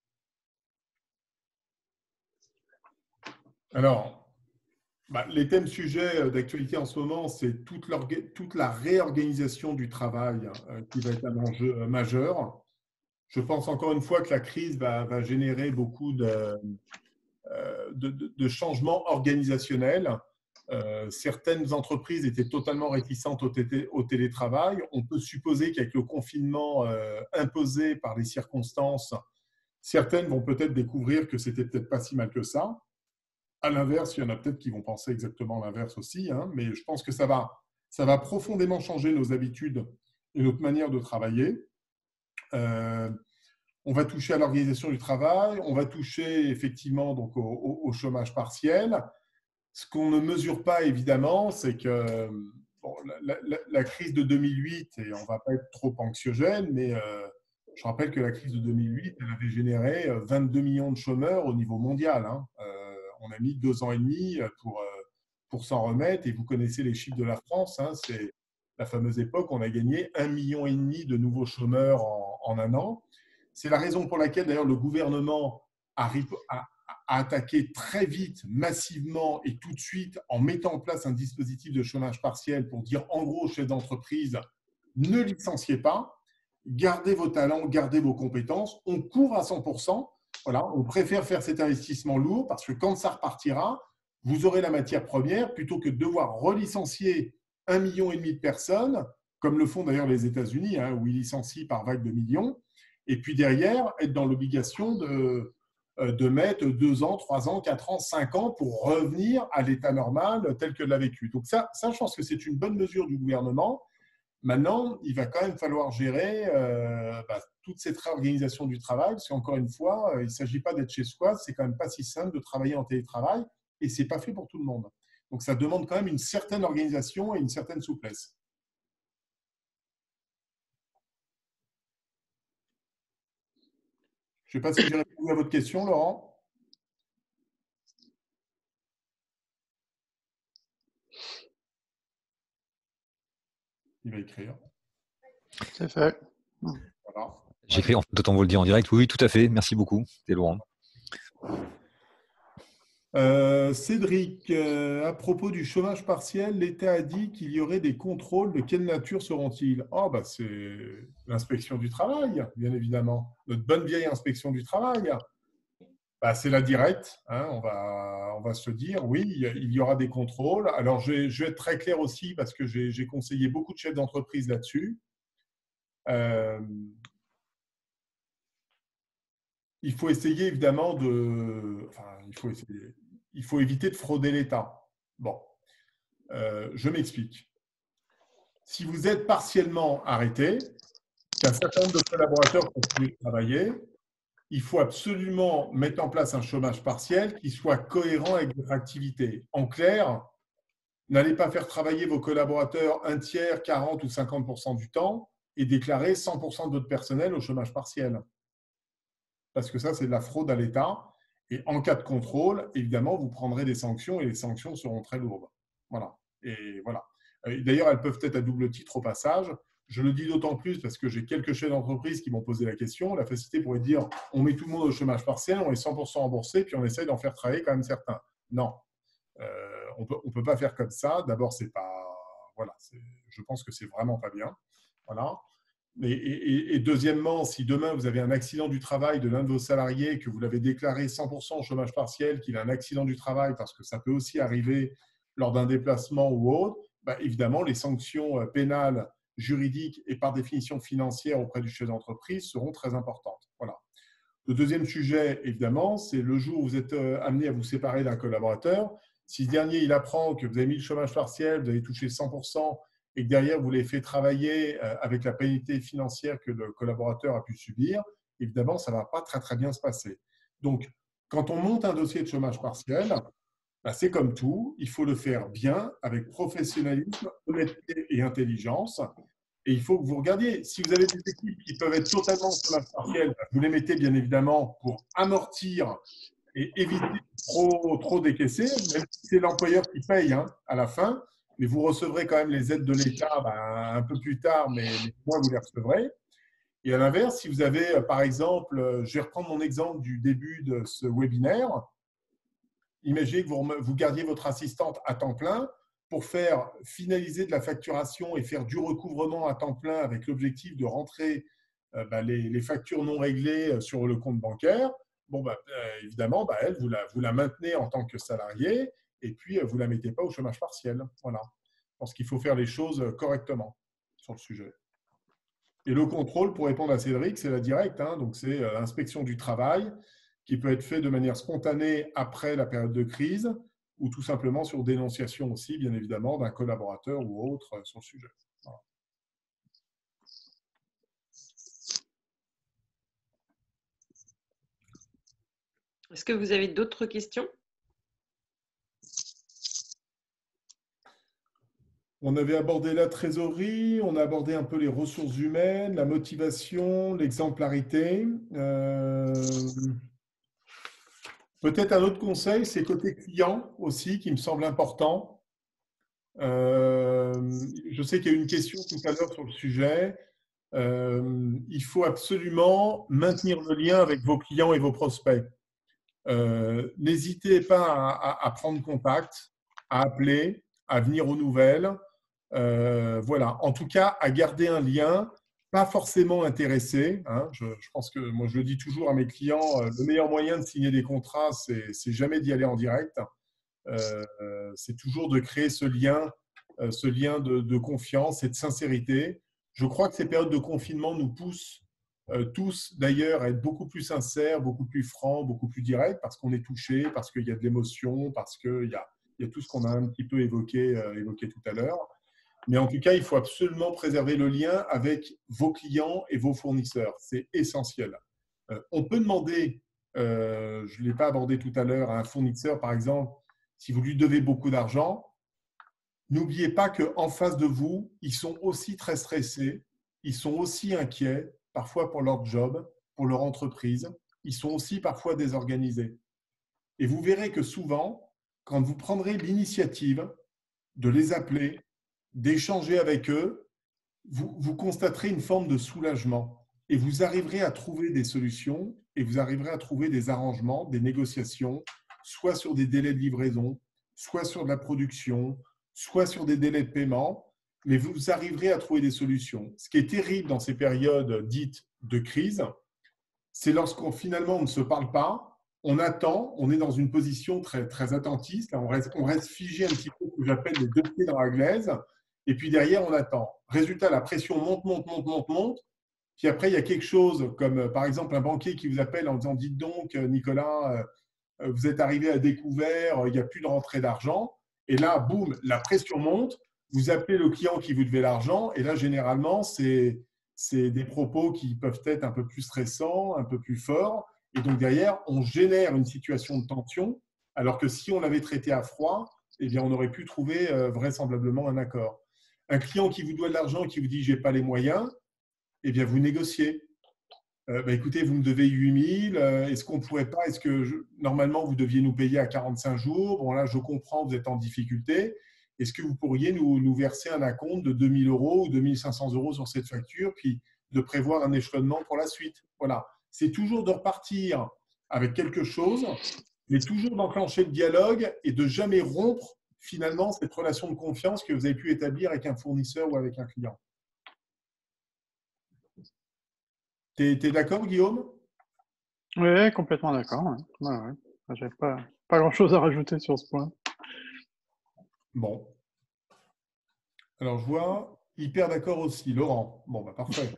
Alors, bah, les thèmes sujets d'actualité en ce moment, c'est toute, toute la réorganisation du travail euh, qui va être un enjeu euh, majeur. Je pense encore une fois que la crise va, va générer beaucoup de, euh, de, de, de changements organisationnels. Euh, certaines entreprises étaient totalement réticentes au, au télétravail. On peut supposer qu'avec le confinement euh, imposé par les circonstances, certaines vont peut-être découvrir que c'était peut-être pas si mal que ça. À l'inverse, il y en a peut-être qui vont penser exactement l'inverse aussi, hein, mais je pense que ça va, ça va profondément changer nos habitudes et notre manière de travailler. Euh, on va toucher à l'organisation du travail, on va toucher effectivement donc au, au, au chômage partiel. Ce qu'on ne mesure pas, évidemment, c'est que bon, la, la, la crise de deux mille huit, et on ne va pas être trop anxiogène, mais euh, je rappelle que la crise de deux mille huit, elle avait généré vingt-deux millions de chômeurs au niveau mondial. Hein. Euh, on a mis deux ans et demi pour, pour s'en remettre, et vous connaissez les chiffres de la France. Hein, c'est la fameuse époque où on a gagné un million et demi de nouveaux chômeurs en, en un an. C'est la raison pour laquelle, d'ailleurs, le gouvernement a, a, à attaquer très vite, massivement et tout de suite en mettant en place un dispositif de chômage partiel pour dire en gros aux chefs d'entreprise, ne licenciez pas, gardez vos talents, gardez vos compétences, on court à cent pour cent. Voilà, on préfère faire cet investissement lourd parce que quand ça repartira, vous aurez la matière première plutôt que de devoir relicencier un million et demi de personnes, comme le font d'ailleurs les États-Unis, hein, où ils licencient par vague de millions, et puis derrière, être dans l'obligation de, de mettre deux ans, trois ans, quatre ans, cinq ans pour revenir à l'état normal tel que l'a vécu. Donc ça, ça, je pense que c'est une bonne mesure du gouvernement. Maintenant, il va quand même falloir gérer euh, bah, toute cette réorganisation du travail, parce qu'encore une fois, euh, il ne s'agit pas d'être chez soi, c'est quand même pas si simple de travailler en télétravail, et ce n'est pas fait pour tout le monde. Donc ça demande quand même une certaine organisation et une certaine souplesse. Je ne sais pas si j'ai répondu à votre question, Laurent. Il va écrire. C'est fait. Voilà. J'écris, autant vous le dire en direct. Oui, oui, tout à fait. Merci beaucoup. C'est Laurent. Euh, Cédric, euh, à propos du chômage partiel, l'État a dit qu'il y aurait des contrôles. De quelle nature seront-ils? Oh, bah, c'est l'inspection du travail, bien évidemment. Notre bonne vieille inspection du travail. Bah, c'est la directe. Hein, on, va, on va se dire, oui, il y aura des contrôles. Alors, je vais, je vais être très clair aussi parce que j'ai conseillé beaucoup de chefs d'entreprise là-dessus. Euh, il faut essayer évidemment de… Enfin, il faut, essayer, il faut éviter de frauder l'État. Bon, euh, je m'explique. Si vous êtes partiellement arrêté, qu'un certain nombre de collaborateurs continuent de travailler, il faut absolument mettre en place un chômage partiel qui soit cohérent avec votre activité. En clair, n'allez pas faire travailler vos collaborateurs un tiers, quarante ou cinquante pour cent du temps et déclarer cent pour cent de votre personnel au chômage partiel. Parce que ça, c'est de la fraude à l'État. Et en cas de contrôle, évidemment, vous prendrez des sanctions et les sanctions seront très lourdes. Voilà. Et voilà. D'ailleurs, elles peuvent être à double titre au passage. Je le dis d'autant plus parce que j'ai quelques chefs d'entreprise qui m'ont posé la question. La facilité pourrait dire on met tout le monde au chômage partiel, on est cent pour cent remboursé, puis on essaye d'en faire travailler quand même certains. Non, euh, on peut, on peut pas faire comme ça. D'abord, c'est pas. Voilà, je pense que c'est vraiment pas bien. Voilà. Et, et, et deuxièmement, si demain vous avez un accident du travail de l'un de vos salariés, que vous l'avez déclaré cent pour cent au chômage partiel, qu'il a un accident du travail, parce que ça peut aussi arriver lors d'un déplacement ou autre, bah, évidemment, les sanctions pénales, juridiques et par définition financières auprès du chef d'entreprise seront très importantes. Voilà. Le deuxième sujet, évidemment, c'est le jour où vous êtes amené à vous séparer d'un collaborateur. Si ce dernier il apprend que vous avez mis le chômage partiel, vous avez touché cent pour cent et que derrière vous les fait travailler avec la pénalité financière que le collaborateur a pu subir, évidemment, ça ne va pas très, très bien se passer. Donc, quand on monte un dossier de chômage partiel, bah, c'est comme tout, il faut le faire bien, avec professionnalisme, honnêteté et intelligence. Et il faut que vous regardiez, si vous avez des équipes qui peuvent être totalement au chômage partiel, bah, vous les mettez bien évidemment pour amortir et éviter trop, trop décaisser, même si c'est l'employeur qui paye hein, à la fin, mais vous recevrez quand même les aides de l'État bah, un peu plus tard, mais, mais moi vous les recevrez. Et à l'inverse, si vous avez, par exemple, je vais reprendre mon exemple du début de ce webinaire, imaginez que vous, vous gardiez votre assistante à temps plein pour faire finaliser de la facturation et faire du recouvrement à temps plein avec l'objectif de rentrer euh, bah, les, les factures non réglées sur le compte bancaire. Bon, bah, euh, évidemment, bah, elle, vous la, vous la maintenez en tant que salarié et puis euh, vous ne la mettez pas au chômage partiel. Voilà. Je pense qu'il faut faire les choses correctement sur le sujet. Et le contrôle, pour répondre à Cédric, c'est la directe. Hein, donc, c'est euh, l'inspection du travail qui peut être fait de manière spontanée après la période de crise ou tout simplement sur dénonciation aussi, bien évidemment, d'un collaborateur ou autre sur le sujet. Voilà. Est-ce que vous avez d'autres questions? On avait abordé la trésorerie, on a abordé un peu les ressources humaines, la motivation, l'exemplarité. Euh... Peut-être un autre conseil, c'est côté client aussi, qui me semble important. Euh, je sais qu'il y a eu une question tout à l'heure sur le sujet. Euh, il faut absolument maintenir le lien avec vos clients et vos prospects. Euh, N'hésitez pas à, à, à prendre contact, à appeler, à venir aux nouvelles. Euh, voilà. En tout cas, à garder un lien, pas forcément intéressé. Hein. Je, je pense que moi, je le dis toujours à mes clients, euh, le meilleur moyen de signer des contrats, c'est jamais d'y aller en direct. Euh, c'est toujours de créer ce lien, euh, ce lien de, de confiance et de sincérité. Je crois que ces périodes de confinement nous poussent euh, tous, d'ailleurs, à être beaucoup plus sincères, beaucoup plus francs, beaucoup plus directs, parce qu'on est touché, parce qu'il y a de l'émotion, parce qu'il y a, il y a tout ce qu'on a un petit peu évoqué, euh, évoqué tout à l'heure. Mais en tout cas, il faut absolument préserver le lien avec vos clients et vos fournisseurs. C'est essentiel. Euh, on peut demander, euh, je ne l'ai pas abordé tout à l'heure, à un fournisseur, par exemple, si vous lui devez beaucoup d'argent, n'oubliez pas qu'en face de vous, ils sont aussi très stressés, ils sont aussi inquiets, parfois pour leur job, pour leur entreprise. Ils sont aussi parfois désorganisés. Et vous verrez que souvent, quand vous prendrez l'initiative de les appeler, d'échanger avec eux, vous, vous constaterez une forme de soulagement et vous arriverez à trouver des solutions et vous arriverez à trouver des arrangements, des négociations, soit sur des délais de livraison, soit sur de la production, soit sur des délais de paiement, mais vous arriverez à trouver des solutions. Ce qui est terrible dans ces périodes dites de crise, c'est lorsqu'on finalement on ne se parle pas, on attend, on est dans une position très, très attentiste, on reste, on reste figé un petit peu, ce que j'appelle les deux pieds dans la glaise, et puis derrière on attend. Résultat, la pression monte, monte, monte, monte, monte, puis après il y a quelque chose comme par exemple un banquier qui vous appelle en disant « Dites donc Nicolas, vous êtes arrivé à découvert, il n'y a plus de rentrée d'argent », et là, boum, la pression monte, vous appelez le client qui vous devait l'argent, et là généralement c'est c'est des propos qui peuvent être un peu plus stressants, un peu plus forts. Et donc derrière, on génère une situation de tension, alors que si on l'avait traité à froid, eh bien, on aurait pu trouver euh, vraisemblablement un accord. Un client qui vous doit de l'argent, qui vous dit « j'ai pas les moyens », eh bien, vous négociez. Euh, bah, écoutez, vous me devez huit mille, euh, est-ce qu'on pourrait pas, est-ce que je, normalement vous deviez nous payer à quarante-cinq jours, bon là je comprends, vous êtes en difficulté, est-ce que vous pourriez nous, nous verser un acompte de deux mille euros ou deux mille cinq cents euros sur cette facture, puis de prévoir un échelonnement pour la suite. Voilà. C'est toujours de repartir avec quelque chose, mais toujours d'enclencher le dialogue et de jamais rompre finalement cette relation de confiance que vous avez pu établir avec un fournisseur ou avec un client. Tu es, t'es d'accord, Guillaume? Oui, complètement d'accord. Ouais. Ouais, ouais. Je n'ai pas, pas grand-chose à rajouter sur ce point. Bon. Alors, je vois, hyper d'accord aussi, Laurent. Bon, bah parfait.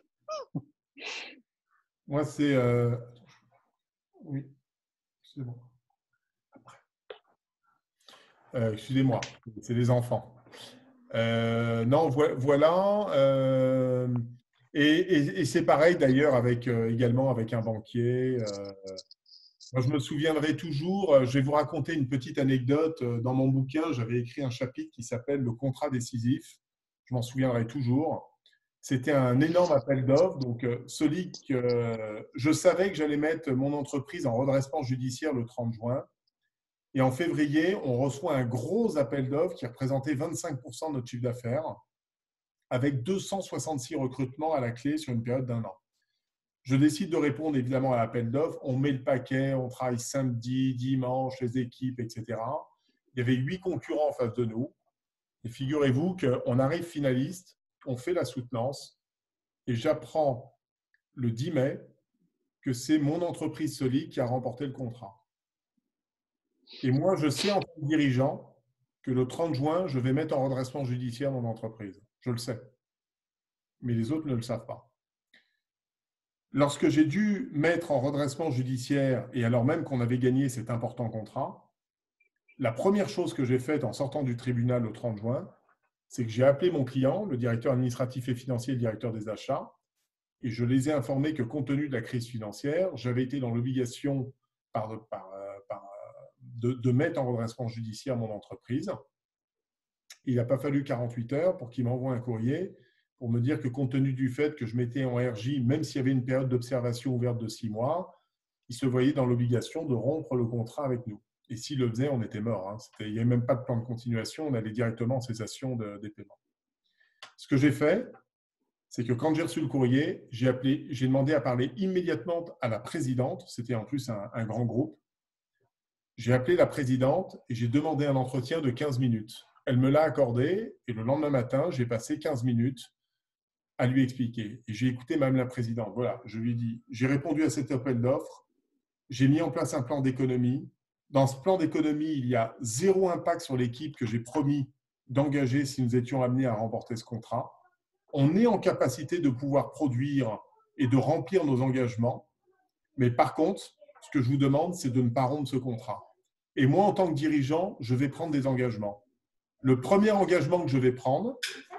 Moi, c'est… Euh... Oui, c'est bon. Après. Euh, excusez-moi, c'est les enfants. Euh, non, vo voilà. Euh, et et, et c'est pareil d'ailleurs avec, euh, également avec un banquier. Euh, moi, je me souviendrai toujours, je vais vous raconter une petite anecdote. Dans mon bouquin, j'avais écrit un chapitre qui s'appelle « Le contrat décisif ». Je m'en souviendrai toujours. C'était un énorme appel d'offres. Donc, celui que je savais que j'allais mettre mon entreprise en redressement judiciaire le trente juin. Et en février, on reçoit un gros appel d'offres qui représentait vingt-cinq pour cent de notre chiffre d'affaires, avec deux cent soixante-six recrutements à la clé sur une période d'un an. Je décide de répondre évidemment à l'appel d'offres. On met le paquet, on travaille samedi, dimanche, les équipes, et cetera. Il y avait huit concurrents en face de nous. Et figurez-vous qu'on arrive finaliste, on fait la soutenance et j'apprends le dix mai que c'est mon entreprise Solic qui a remporté le contrat. Et moi, je sais en tant que dirigeant que le trente juin, je vais mettre en redressement judiciaire mon entreprise. Je le sais. Mais les autres ne le savent pas. Lorsque j'ai dû mettre en redressement judiciaire, et alors même qu'on avait gagné cet important contrat, la première chose que j'ai faite en sortant du tribunal le trente juin, c'est que j'ai appelé mon client, le directeur administratif et financier, le directeur des achats, et je les ai informés que compte tenu de la crise financière, j'avais été dans l'obligation par, par, par, de, de mettre en redressement judiciaire mon entreprise. Il n'a pas fallu quarante-huit heures pour qu'il m'envoie un courrier pour me dire que compte tenu du fait que je mettais en R J, même s'il y avait une période d'observation ouverte de six mois, il se voyait dans l'obligation de rompre le contrat avec nous. Et s'il le faisait, on était mort. Hein. Il n'y avait même pas de plan de continuation, on allait directement en cessation de, des paiements. Ce que j'ai fait, c'est que quand j'ai reçu le courrier, j'ai appelé, j'ai demandé à parler immédiatement à la présidente, c'était en plus un, un grand groupe, J'ai appelé la présidente et j'ai demandé un entretien de quinze minutes. Elle me l'a accordé et le lendemain matin, j'ai passé quinze minutes à lui expliquer. Et j'ai écouté même la présidente. Voilà, je lui ai dit, j'ai répondu à cet appel d'offres, j'ai mis en place un plan d'économie. Dans ce plan d'économie, il y a zéro impact sur l'équipe que j'ai promis d'engager si nous étions amenés à remporter ce contrat. On est en capacité de pouvoir produire et de remplir nos engagements. Mais par contre, ce que je vous demande, c'est de ne pas rompre ce contrat. Et moi, en tant que dirigeant, je vais prendre des engagements. Le premier engagement que je vais prendre,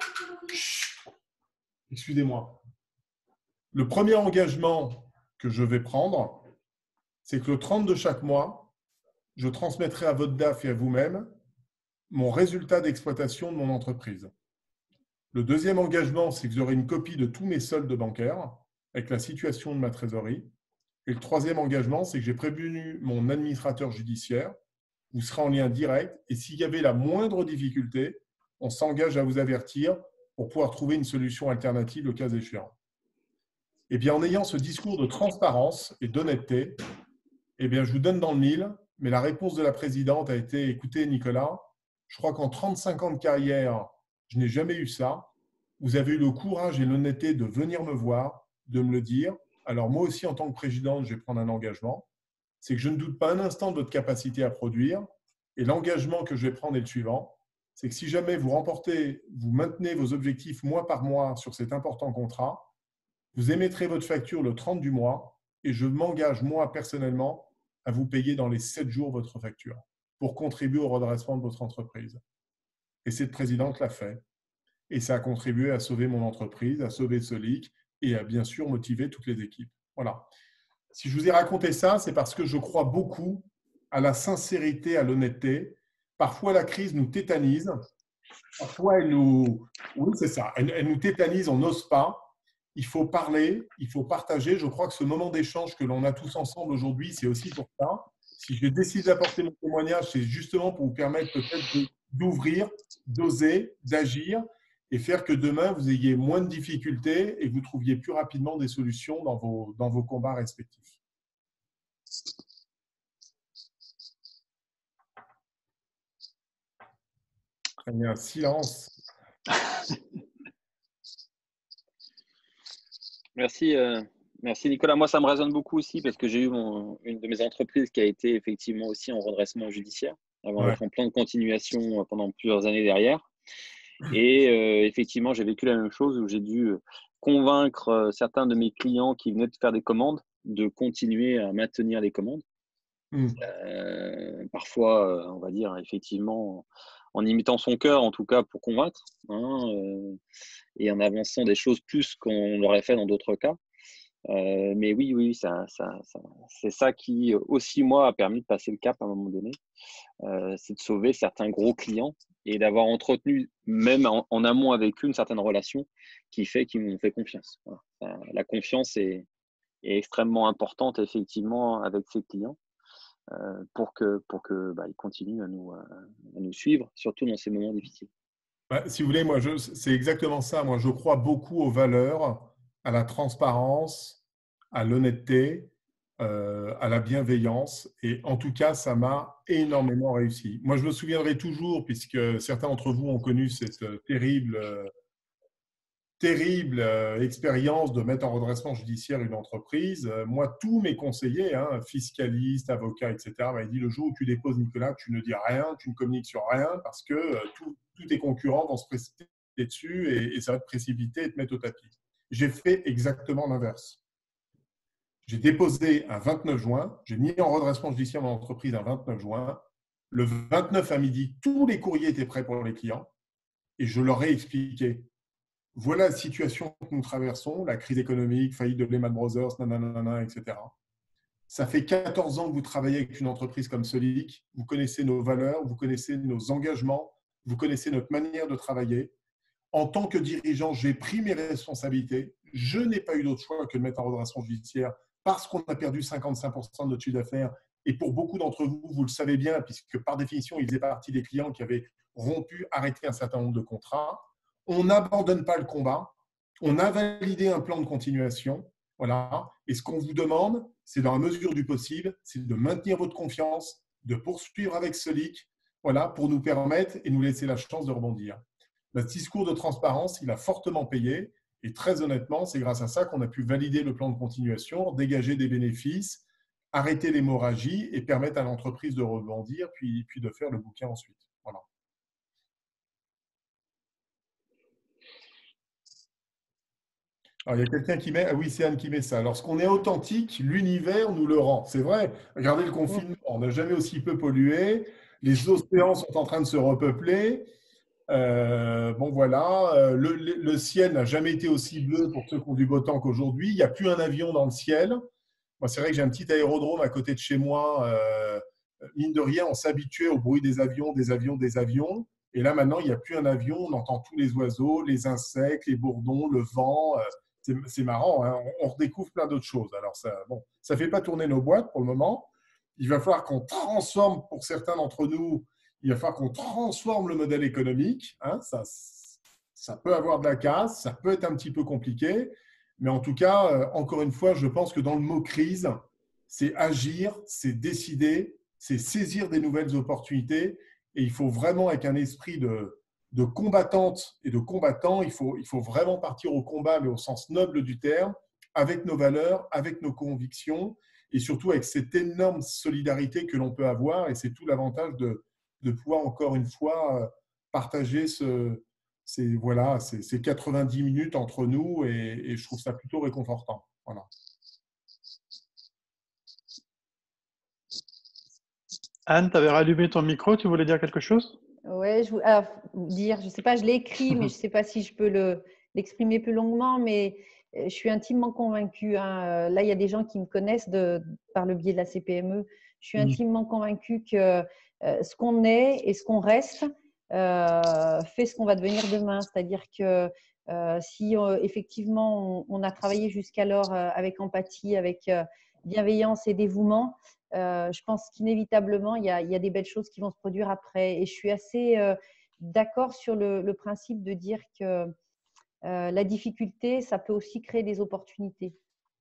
excusez-moi, le premier engagement que je vais prendre, c'est que le trente de chaque mois, je transmettrai à votre D A F et à vous-même mon résultat d'exploitation de mon entreprise. Le deuxième engagement, c'est que j'aurai une copie de tous mes soldes bancaires avec la situation de ma trésorerie. Et le troisième engagement, c'est que j'ai prévenu mon administrateur judiciaire. Vous serez en lien direct et s'il y avait la moindre difficulté, on s'engage à vous avertir pour pouvoir trouver une solution alternative le cas échéant. Et bien, en ayant ce discours de transparence et d'honnêteté, eh bien, je vous donne dans le mille, mais la réponse de la présidente a été « Écoutez, Nicolas, je crois qu'en trente-cinq ans de carrière, je n'ai jamais eu ça. Vous avez eu le courage et l'honnêteté de venir me voir, de me le dire. Alors moi aussi, en tant que présidente, je vais prendre un engagement. C'est que je ne doute pas un instant de votre capacité à produire. Et l'engagement que je vais prendre est le suivant. C'est que si jamais vous remportez, vous maintenez vos objectifs mois par mois sur cet important contrat, vous émettrez votre facture le trente du mois et je m'engage, moi, personnellement, à vous payer dans les sept jours votre facture pour contribuer au redressement de votre entreprise. Et cette présidente l'a fait. Et ça a contribué à sauver mon entreprise, à sauver Solic et à bien sûr motiver toutes les équipes. Voilà. Si je vous ai raconté ça, c'est parce que je crois beaucoup à la sincérité, à l'honnêteté. Parfois, la crise nous tétanise. Parfois, elle nous… Oui, c'est ça. Elle, elle nous tétanise, on n'ose pas. Il faut parler, il faut partager. Je crois que ce moment d'échange que l'on a tous ensemble aujourd'hui, c'est aussi pour ça. Si je décide d'apporter mon témoignage, c'est justement pour vous permettre peut-être d'ouvrir, d'oser, d'agir et faire que demain, vous ayez moins de difficultés et que vous trouviez plus rapidement des solutions dans vos, dans vos combats respectifs. Il y a un silence. Merci, euh, merci Nicolas. Moi, ça me résonne beaucoup aussi parce que j'ai eu mon, une de mes entreprises qui a été effectivement aussi en redressement judiciaire avant d'être en plan de continuation pendant plusieurs années derrière. Et euh, effectivement, j'ai vécu la même chose où j'ai dû convaincre certains de mes clients qui venaient de faire des commandes de continuer à maintenir les commandes. Mmh. Euh, parfois, on va dire effectivement, en imitant son cœur, en tout cas pour convaincre, hein, euh, et en avançant des choses plus qu'on l'aurait fait dans d'autres cas. Euh, mais oui, oui, ça, ça, ça, c'est ça qui aussi, moi, a permis de passer le cap à un moment donné. Euh, c'est de sauver certains gros clients et d'avoir entretenu, même en, en amont avec eux, une certaine relation qui fait qu'ils m'ont fait confiance. Voilà. La confiance est, est extrêmement importante, effectivement, avec ces clients euh, pour que, pour que bah, ils continuent à nous, à nous suivre, surtout dans ces moments difficiles. Bah, si vous voulez, moi, je, c'est exactement ça. Moi, je crois beaucoup aux valeurs, à la transparence, à l'honnêteté, euh, à la bienveillance. Et en tout cas, ça m'a énormément réussi. Moi, je me souviendrai toujours, puisque certains d'entre vous ont connu cette terrible, euh, terrible euh, expérience de mettre en redressement judiciaire une entreprise. Euh, moi, tous mes conseillers, hein, fiscalistes, avocats, et cetera, m'avaient dit le jour où tu déposes, Nicolas, tu ne dis rien, tu ne communiques sur rien, parce que euh, tout, tous tes concurrents vont se précipiter dessus et, et ça va te précipiter et te mettre au tapis. J'ai fait exactement l'inverse. J'ai déposé un vingt-neuf juin, j'ai mis en redressement judiciaire mon entreprise un vingt-neuf juin. Le vingt-neuf à midi, tous les courriers étaient prêts pour les clients et je leur ai expliqué. Voilà la situation que nous traversons, la crise économique, faillite de Lehman Brothers, nanana, et cetera. Ça fait quatorze ans que vous travaillez avec une entreprise comme Solic. Vous connaissez nos valeurs, vous connaissez nos engagements, vous connaissez notre manière de travailler. En tant que dirigeant, j'ai pris mes responsabilités. Je n'ai pas eu d'autre choix que de mettre en redressement judiciaire parce qu'on a perdu cinquante-cinq pour cent de notre chiffre d'affaires. Et pour beaucoup d'entre vous, vous le savez bien, puisque par définition, ils faisaient partie des clients qui avaient rompu, arrêté un certain nombre de contrats. On n'abandonne pas le combat. On a validé un plan de continuation. Voilà. Et ce qu'on vous demande, c'est dans la mesure du possible, c'est de maintenir votre confiance, de poursuivre avec Solic, voilà, pour nous permettre et nous laisser la chance de rebondir. Notre discours de transparence, il a fortement payé et très honnêtement, c'est grâce à ça qu'on a pu valider le plan de continuation, dégager des bénéfices, arrêter l'hémorragie et permettre à l'entreprise de rebondir, puis, puis de faire le bouquin ensuite. Voilà. Alors, il y a quelqu'un qui met, ah oui, c'est Anne qui met ça. Lorsqu'on est authentique, l'univers nous le rend. C'est vrai. Regardez le confinement. On n'a jamais aussi peu pollué. Les océans sont en train de se repeupler. Euh, bon, voilà. Le, le, le ciel n'a jamais été aussi bleu pour ceux qui ont du beau temps qu'aujourd'hui. Il n'y a plus un avion dans le ciel. Moi, c'est vrai que j'ai un petit aérodrome à côté de chez moi. Euh, mine de rien, on s'habituait au bruit des avions, des avions, des avions. Et là, maintenant, il n'y a plus un avion. On entend tous les oiseaux, les insectes, les bourdons, le vent. Euh, C'est marrant, hein, on redécouvre plein d'autres choses. Alors, ça ne bon, ça fait pas tourner nos boîtes pour le moment. Il va falloir qu'on transforme, pour certains d'entre nous, il va falloir qu'on transforme le modèle économique. Hein, ça, ça peut avoir de la casse, ça peut être un petit peu compliqué. Mais en tout cas, euh, encore une fois, je pense que dans le mot crise, c'est agir, c'est décider, c'est saisir des nouvelles opportunités. Et il faut vraiment, avec un esprit de... de combattantes et de combattants, il faut, il faut vraiment partir au combat, mais au sens noble du terme, avec nos valeurs, avec nos convictions, et surtout avec cette énorme solidarité que l'on peut avoir. Et c'est tout l'avantage de, de pouvoir, encore une fois, partager ce, ces, voilà, ces, ces quatre-vingt-dix minutes entre nous, et, et je trouve ça plutôt réconfortant. Voilà. Anne, tu avais rallumé ton micro, tu voulais dire quelque chose ? Oui, je voulais alors, dire, je ne sais pas, je l'ai écrit, mais je ne sais pas si je peux le, l'exprimer plus longuement, mais je suis intimement convaincue. Hein, là, il y a des gens qui me connaissent de, par le biais de la C P M E. Je suis intimement convaincue que euh, ce qu'on est et ce qu'on reste euh, fait ce qu'on va devenir demain. C'est-à-dire que euh, si euh, effectivement on, on a travaillé jusqu'alors euh, avec empathie, avec euh, bienveillance et dévouement, Euh, je pense qu'inévitablement, il y, a, il y a des belles choses qui vont se produire après. Et je suis assez euh, d'accord sur le, le principe de dire que euh, la difficulté, ça peut aussi créer des opportunités.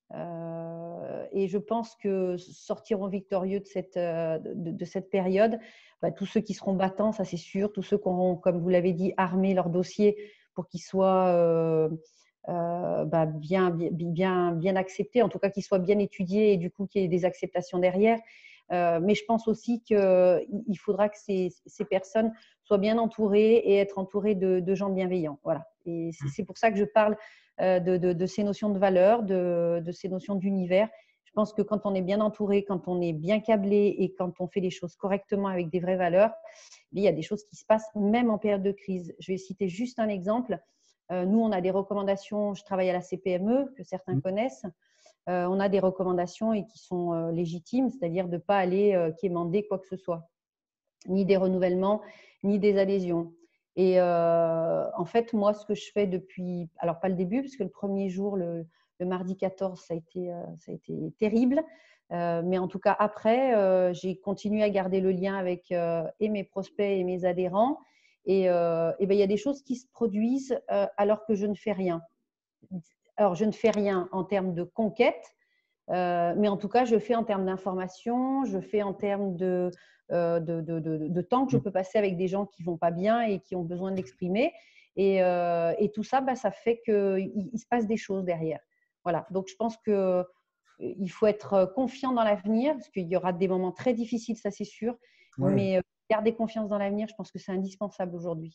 Euh, et je pense que sortiront victorieux de cette, de, de cette période bah, tous ceux qui seront battants, ça c'est sûr, tous ceux qui auront, comme vous l'avez dit, armé leur dossier pour qu'ils soient… Euh, Euh, bah, bien, bien, bien accepté, en tout cas qu'il soit bien étudié et du coup qu'il y ait des acceptations derrière. Euh, mais je pense aussi qu'il faudra que ces, ces personnes soient bien entourées et être entourées de, de gens bienveillants. Voilà. Et c'est pour ça que je parle euh, de, de, de ces notions de valeur, de, de ces notions d'univers. Je pense que quand on est bien entouré, quand on est bien câblé et quand on fait les choses correctement avec des vraies valeurs, il y a des choses qui se passent même en période de crise. Je vais citer juste un exemple. Nous, on a des recommandations, je travaille à la C P M E, que certains mmh. connaissent. Euh, on a des recommandations et qui sont euh, légitimes, c'est-à-dire de ne pas aller euh, quémander quoi que ce soit, ni des renouvellements, ni des adhésions. Et euh, en fait, moi, ce que je fais depuis, alors pas le début, parce que le premier jour, le, le mardi quatorze, ça a été, euh, ça a été terrible. Euh, mais en tout cas, après, euh, j'ai continué à garder le lien avec euh, et mes prospects et mes adhérents. Et, euh, et ben, il y a des choses qui se produisent euh, alors que je ne fais rien. Alors, je ne fais rien en termes de conquête, euh, mais en tout cas, je fais en termes d'information, je fais en termes de, euh, de, de, de, de temps que je peux passer avec des gens qui ne vont pas bien et qui ont besoin de l'exprimer. Et, euh, et tout ça, ben, ça fait qu'il il se passe des choses derrière. Voilà. Donc, je pense qu'il faut être confiant dans l'avenir, parce qu'il y aura des moments très difficiles, ça c'est sûr, ouais. mais garder confiance dans l'avenir, je pense que c'est indispensable aujourd'hui.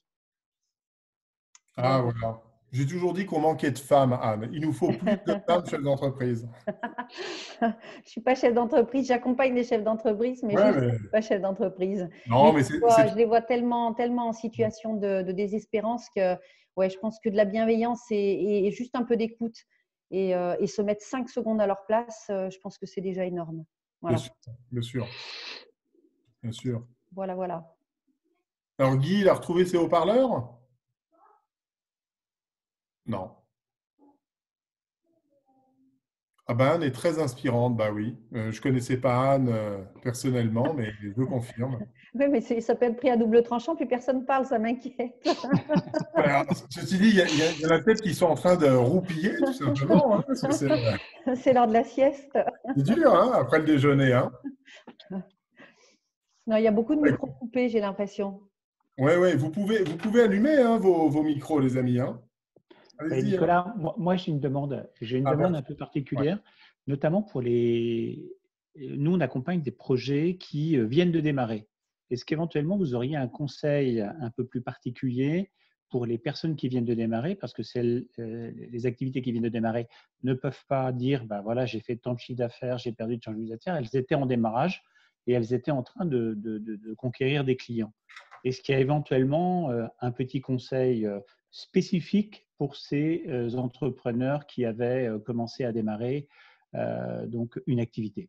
Ah, voilà. voilà. J'ai toujours dit qu'on manquait de femmes, Anne. Il nous faut plus de femmes chefs d'entreprise. Je ne suis pas chef d'entreprise. J'accompagne les chefs d'entreprise, mais ouais, je ne mais... suis pas chef d'entreprise. Non, mais, mais je, les vois, je les vois tellement, tellement en situation de, de désespérance que ouais, je pense que de la bienveillance et, et juste un peu d'écoute et, euh, et se mettre cinq secondes à leur place, euh, je pense que c'est déjà énorme. Voilà. Bien sûr. Bien sûr. Bien sûr. Voilà, voilà. Alors, Guy, il a retrouvé ses haut-parleurs ? Non. Ah ben, Anne est très inspirante, bah oui. Euh, je ne connaissais pas Anne euh, personnellement, mais je confirme. Oui, mais ça peut être pris à double tranchant, puis personne ne parle, ça m'inquiète. Alors, ceci dit, il y, a, il y en a peut-être qui sont en train de roupiller, tout simplement. Hein, c'est l'heure de la sieste. C'est dur, hein, après le déjeuner. Hein. Non, il y a beaucoup de Ouais. micros coupés, j'ai l'impression. Oui, oui, vous pouvez, vous pouvez allumer hein, vos, vos micros, les amis. Hein. Ouais, Allez-y. Hein. Nicolas, moi, moi, j'ai une demande, j'ai une Ah, demande ben, un peu particulière, notamment pour les. Nous, on accompagne des projets qui euh, viennent de démarrer. Est-ce qu'éventuellement vous auriez un conseil un peu plus particulier pour les personnes qui viennent de démarrer, parce que celles, euh, les activités qui viennent de démarrer ne peuvent pas dire, ben voilà, j'ai fait tant de chiffre d'affaires, j'ai perdu tant de chiffre d'affaires. Elles étaient en démarrage et elles étaient en train de, de, de, de conquérir des clients. Est-ce qu'il y a éventuellement euh, un petit conseil euh, spécifique pour ces euh, entrepreneurs qui avaient euh, commencé à démarrer euh, donc une activité?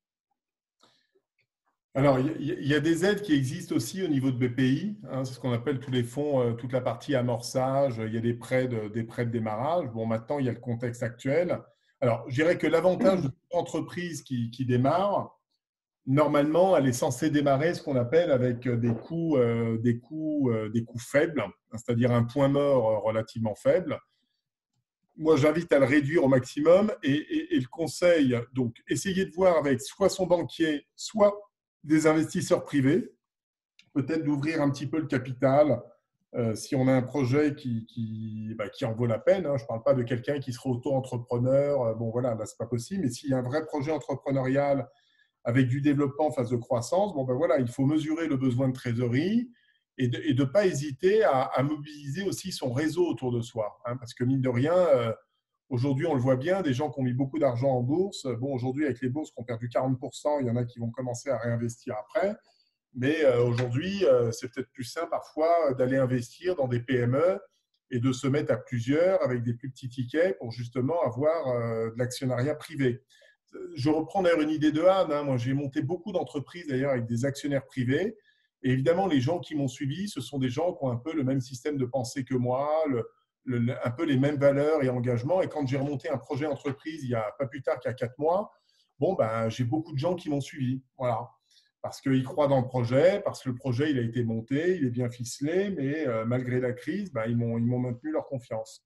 Alors, il y, y, a des aides qui existent aussi au niveau de B P I. Hein, c'est ce qu'on appelle tous les fonds, euh, toute la partie amorçage. Il y a des prêts de, des prêts de démarrage. Bon, maintenant, il y a le contexte actuel. Alors, je dirais que l'avantage de toute entreprise qui, qui démarre, normalement, elle est censée démarrer ce qu'on appelle avec des coûts, euh, des coûts, euh, des coûts faibles, c'est-à-dire un point mort relativement faible. Moi, j'invite à le réduire au maximum et, et, et le conseil, donc, essayez de voir avec soit son banquier, soit des investisseurs privés, peut-être d'ouvrir un petit peu le capital euh, si on a un projet qui, qui, bah, qui en vaut la peine. Hein. Je ne parle pas de quelqu'un qui serait auto-entrepreneur. Bon, voilà, là, ce n'est pas possible. Mais s'il y a un vrai projet entrepreneurial avec du développement en phase de croissance, bon, ben voilà, il faut mesurer le besoin de trésorerie et de ne pas hésiter à, à mobiliser aussi son réseau autour de soi. Hein, parce que mine de rien, euh, aujourd'hui, on le voit bien, des gens qui ont mis beaucoup d'argent en bourse. Bon, aujourd'hui, avec les bourses qui ont perdu quarante pour cent, il y en a qui vont commencer à réinvestir après. Mais euh, aujourd'hui, euh, c'est peut-être plus simple parfois d'aller investir dans des P M E et de se mettre à plusieurs avec des plus petits tickets pour justement avoir euh, de l'actionnariat privé. Je reprends d'ailleurs une idée de Anne. Hein. Moi, j'ai monté beaucoup d'entreprises d'ailleurs avec des actionnaires privés. Et évidemment, les gens qui m'ont suivi, ce sont des gens qui ont un peu le même système de pensée que moi, le, le, un peu les mêmes valeurs et engagements. Et quand j'ai remonté un projet entreprise il y a pas plus tard qu'il y a quatre mois, bon, ben, j'ai beaucoup de gens qui m'ont suivi. Voilà. Parce qu'ils croient dans le projet, parce que le projet il a été monté, il est bien ficelé, mais euh, malgré la crise, ben, ils m'ont ils m'ont maintenu leur confiance.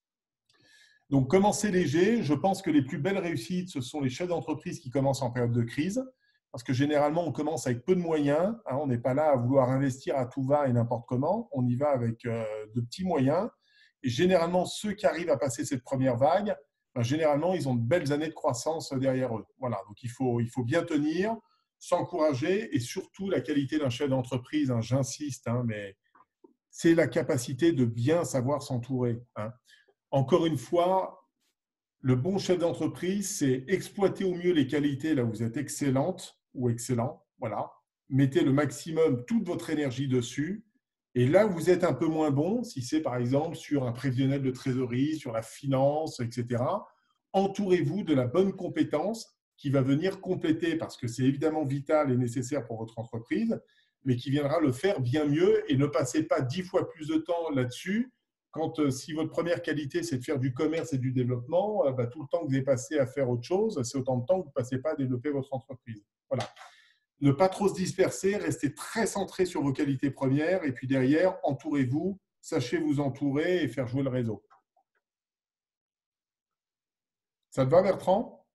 Donc, commencer léger. Je pense que les plus belles réussites, ce sont les chefs d'entreprise qui commencent en période de crise. Parce que généralement, on commence avec peu de moyens. Hein, on n'est pas là à vouloir investir à tout va et n'importe comment. On y va avec euh, de petits moyens. Et généralement, ceux qui arrivent à passer cette première vague, ben, généralement, ils ont de belles années de croissance derrière eux. Voilà. Donc, il faut, il faut bien tenir, s'encourager et surtout la qualité d'un chef d'entreprise. Hein, j'insiste, hein, mais c'est la capacité de bien savoir s'entourer. Hein. Encore une fois, le bon chef d'entreprise, c'est exploiter au mieux les qualités là où vous êtes excellente ou excellent. Voilà. Mettez le maximum toute votre énergie dessus. Et là où vous êtes un peu moins bon, si c'est par exemple sur un prévisionnel de trésorerie, sur la finance, et cetera, entourez-vous de la bonne compétence qui va venir compléter, parce que c'est évidemment vital et nécessaire pour votre entreprise, mais qui viendra le faire bien mieux et ne passez pas dix fois plus de temps là-dessus. Quand, euh, si votre première qualité, c'est de faire du commerce et du développement, euh, bah, tout le temps que vous avez passé à faire autre chose, c'est autant de temps que vous ne passez pas à développer votre entreprise. Voilà. Ne pas trop se disperser, restez très centré sur vos qualités premières et puis derrière, entourez-vous, sachez vous entourer et faire jouer le réseau. Ça te va, Bertrand?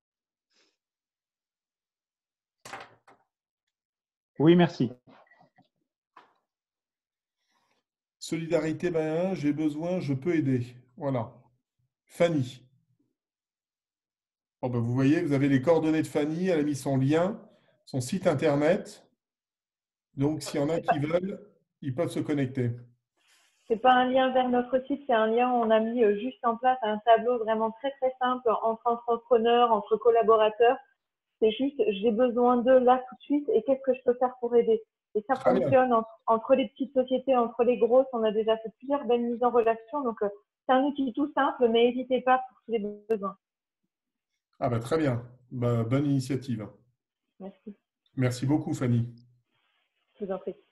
Oui, merci. Solidarité, ben, j'ai besoin, je peux aider. Voilà. Fanny. Bon, ben, vous voyez, vous avez les coordonnées de Fanny, elle a mis son lien, son site internet. Donc, s'il y en a qui veulent, ils peuvent se connecter. Ce n'est pas un lien vers notre site, c'est un lien où on a mis juste en place un tableau vraiment très très simple entre entrepreneurs, entre collaborateurs. C'est juste, j'ai besoin d'eux là tout de suite et qu'est-ce que je peux faire pour aider? Et ça Très fonctionne entre, entre les petites sociétés, entre les grosses. On a déjà fait plusieurs belles mises en relation. Donc, c'est un outil tout simple, mais n'hésitez pas pour tous les besoins. Ah bah, très bien. Bah, bonne initiative. Merci. Merci beaucoup, Fanny. Je vous en prie.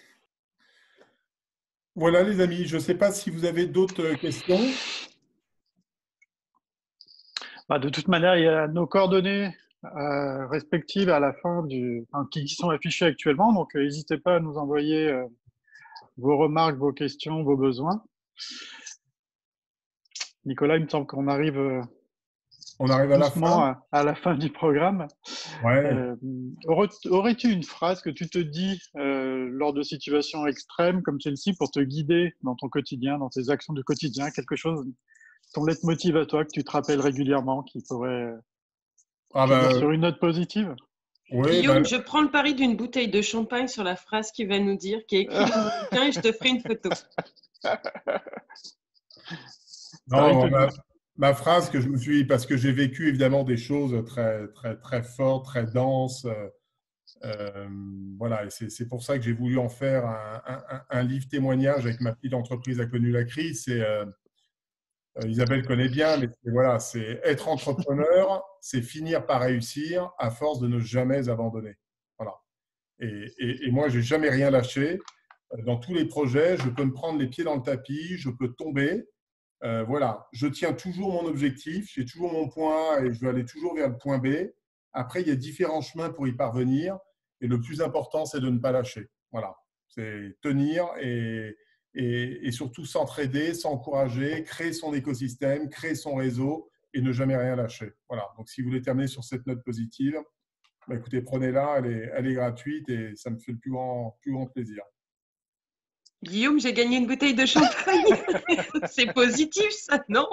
Voilà, les amis. Je ne sais pas si vous avez d'autres questions. Bah, de toute manière, il y a nos coordonnées euh, respectives à la fin du, enfin, qui sont affichées actuellement. Donc, euh, n'hésitez pas à nous envoyer euh, vos remarques, vos questions, vos besoins. Nicolas, il me semble qu'on arrive euh, On arrive à la doucement fin. à, à la fin du programme. Ouais. Euh, aurais- aurais-tu une phrase que tu te dis euh, lors de situations extrêmes comme celle-ci pour te guider dans ton quotidien, dans tes actions du quotidien, quelque chose, ton leitmotiv à toi que tu te rappelles régulièrement qui pourrait euh, Ah finir bah, sur une note positive? oui, Guillaume, bah, je prends le pari d'une bouteille de champagne sur la phrase qu'il va nous dire, qui est écrite dans mon bouquin, et je te ferai une photo. non, Paris, ma, ma phrase que je me suis, parce que j'ai vécu évidemment des choses très, très, très fortes, très denses. euh, euh, voilà, et c'est c'est pour ça que j'ai voulu en faire un, un- un livre témoignage avec ma petite entreprise a connu la crise. C'est euh, euh, Isabelle connaît bien, mais c'est- voilà, c'est être entrepreneur, c'est finir par réussir à force de ne jamais abandonner. Voilà. Et, et, et moi, j'ai jamais rien lâché. Euh, Dans tous les projets, je peux me prendre les pieds dans le tapis, je peux tomber. Euh, voilà, je tiens toujours mon objectif, j'ai toujours mon point et je veux aller toujours vers le point B. Après, il y a différents chemins pour y parvenir et le plus important, c'est de ne pas lâcher. Voilà, c'est tenir et, et, et surtout s'entraider, s'encourager, créer son écosystème, créer son réseau et ne jamais rien lâcher. Voilà, donc si vous voulez terminer sur cette note positive, bah, écoutez, prenez-la, elle est, elle est gratuite et ça me fait le plus grand, plus grand plaisir. Guillaume, j'ai gagné une bouteille de champagne. C'est positif, ça, non?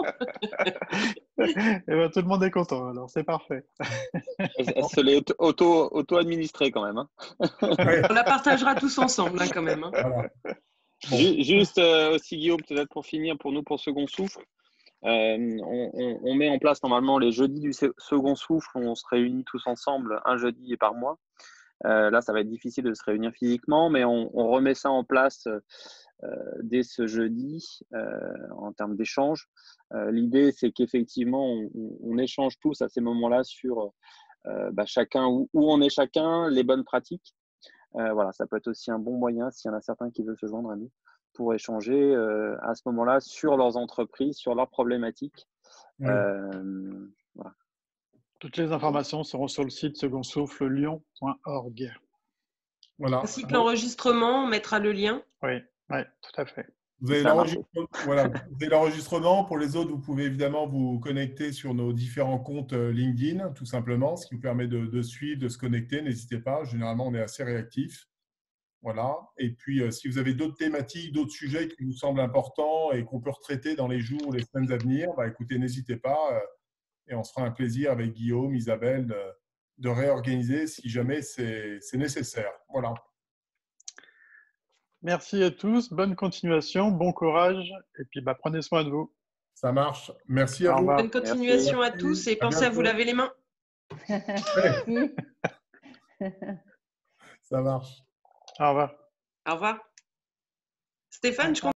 Eh ben, tout le monde est content, alors c'est parfait. Elle, elle se l'est auto, auto-administrée quand même. Hein. Ouais, On la partagera tous ensemble, hein, quand même. Hein. voilà. Bon. Ju- Juste euh, aussi, Guillaume, peut-être pour finir, pour nous, pour Second Souffle, euh, on, on- on met en place normalement les jeudis du se- Second Souffle, où on se réunit tous ensemble un jeudi par mois. Euh, là, ça va être difficile de se réunir physiquement, mais on, on remet ça en place euh, dès ce jeudi euh, en termes d'échange. Euh, L'idée, c'est qu'effectivement, on, on échange tous à ces moments-là sur euh, bah, chacun où, où on est chacun, les bonnes pratiques. Euh, voilà, ça peut être aussi un bon moyen, s'il y en a certains qui veulent se joindre à nous, pour échanger euh, à ce moment-là sur leurs entreprises, sur leurs problématiques. Oui. Euh, voilà. Toutes les informations seront sur le site second souffle lyon point org. Voilà. Ainsi que l'enregistrement, on mettra le lien. Oui, oui, tout à fait. Vous avez Ça marche. l'enregistrement. Voilà, vous avez l'enregistrement. Pour les autres, vous pouvez évidemment vous connecter sur nos différents comptes euh, LinkedIn, tout simplement, ce qui vous permet de, de suivre, de se connecter. N'hésitez pas. Généralement, on est assez réactif. Voilà. Et puis, euh, si vous avez d'autres thématiques, d'autres sujets qui vous semblent importants et qu'on peut retraiter dans les jours ou les semaines à venir, bah, écoutez, n'hésitez pas. euh, et on se fera un plaisir avec Guillaume, Isabelle, de, de réorganiser si jamais c'est c'est nécessaire. Voilà. Merci à tous, bonne continuation, bon courage, et puis bah, prenez soin de vous. Ça marche. Merci à Au vous. revoir. Bonne continuation Merci. à tous et À pensez à vous bientôt. laver les mains. Ouais, ça marche. Au revoir. Au revoir. Stéphane, je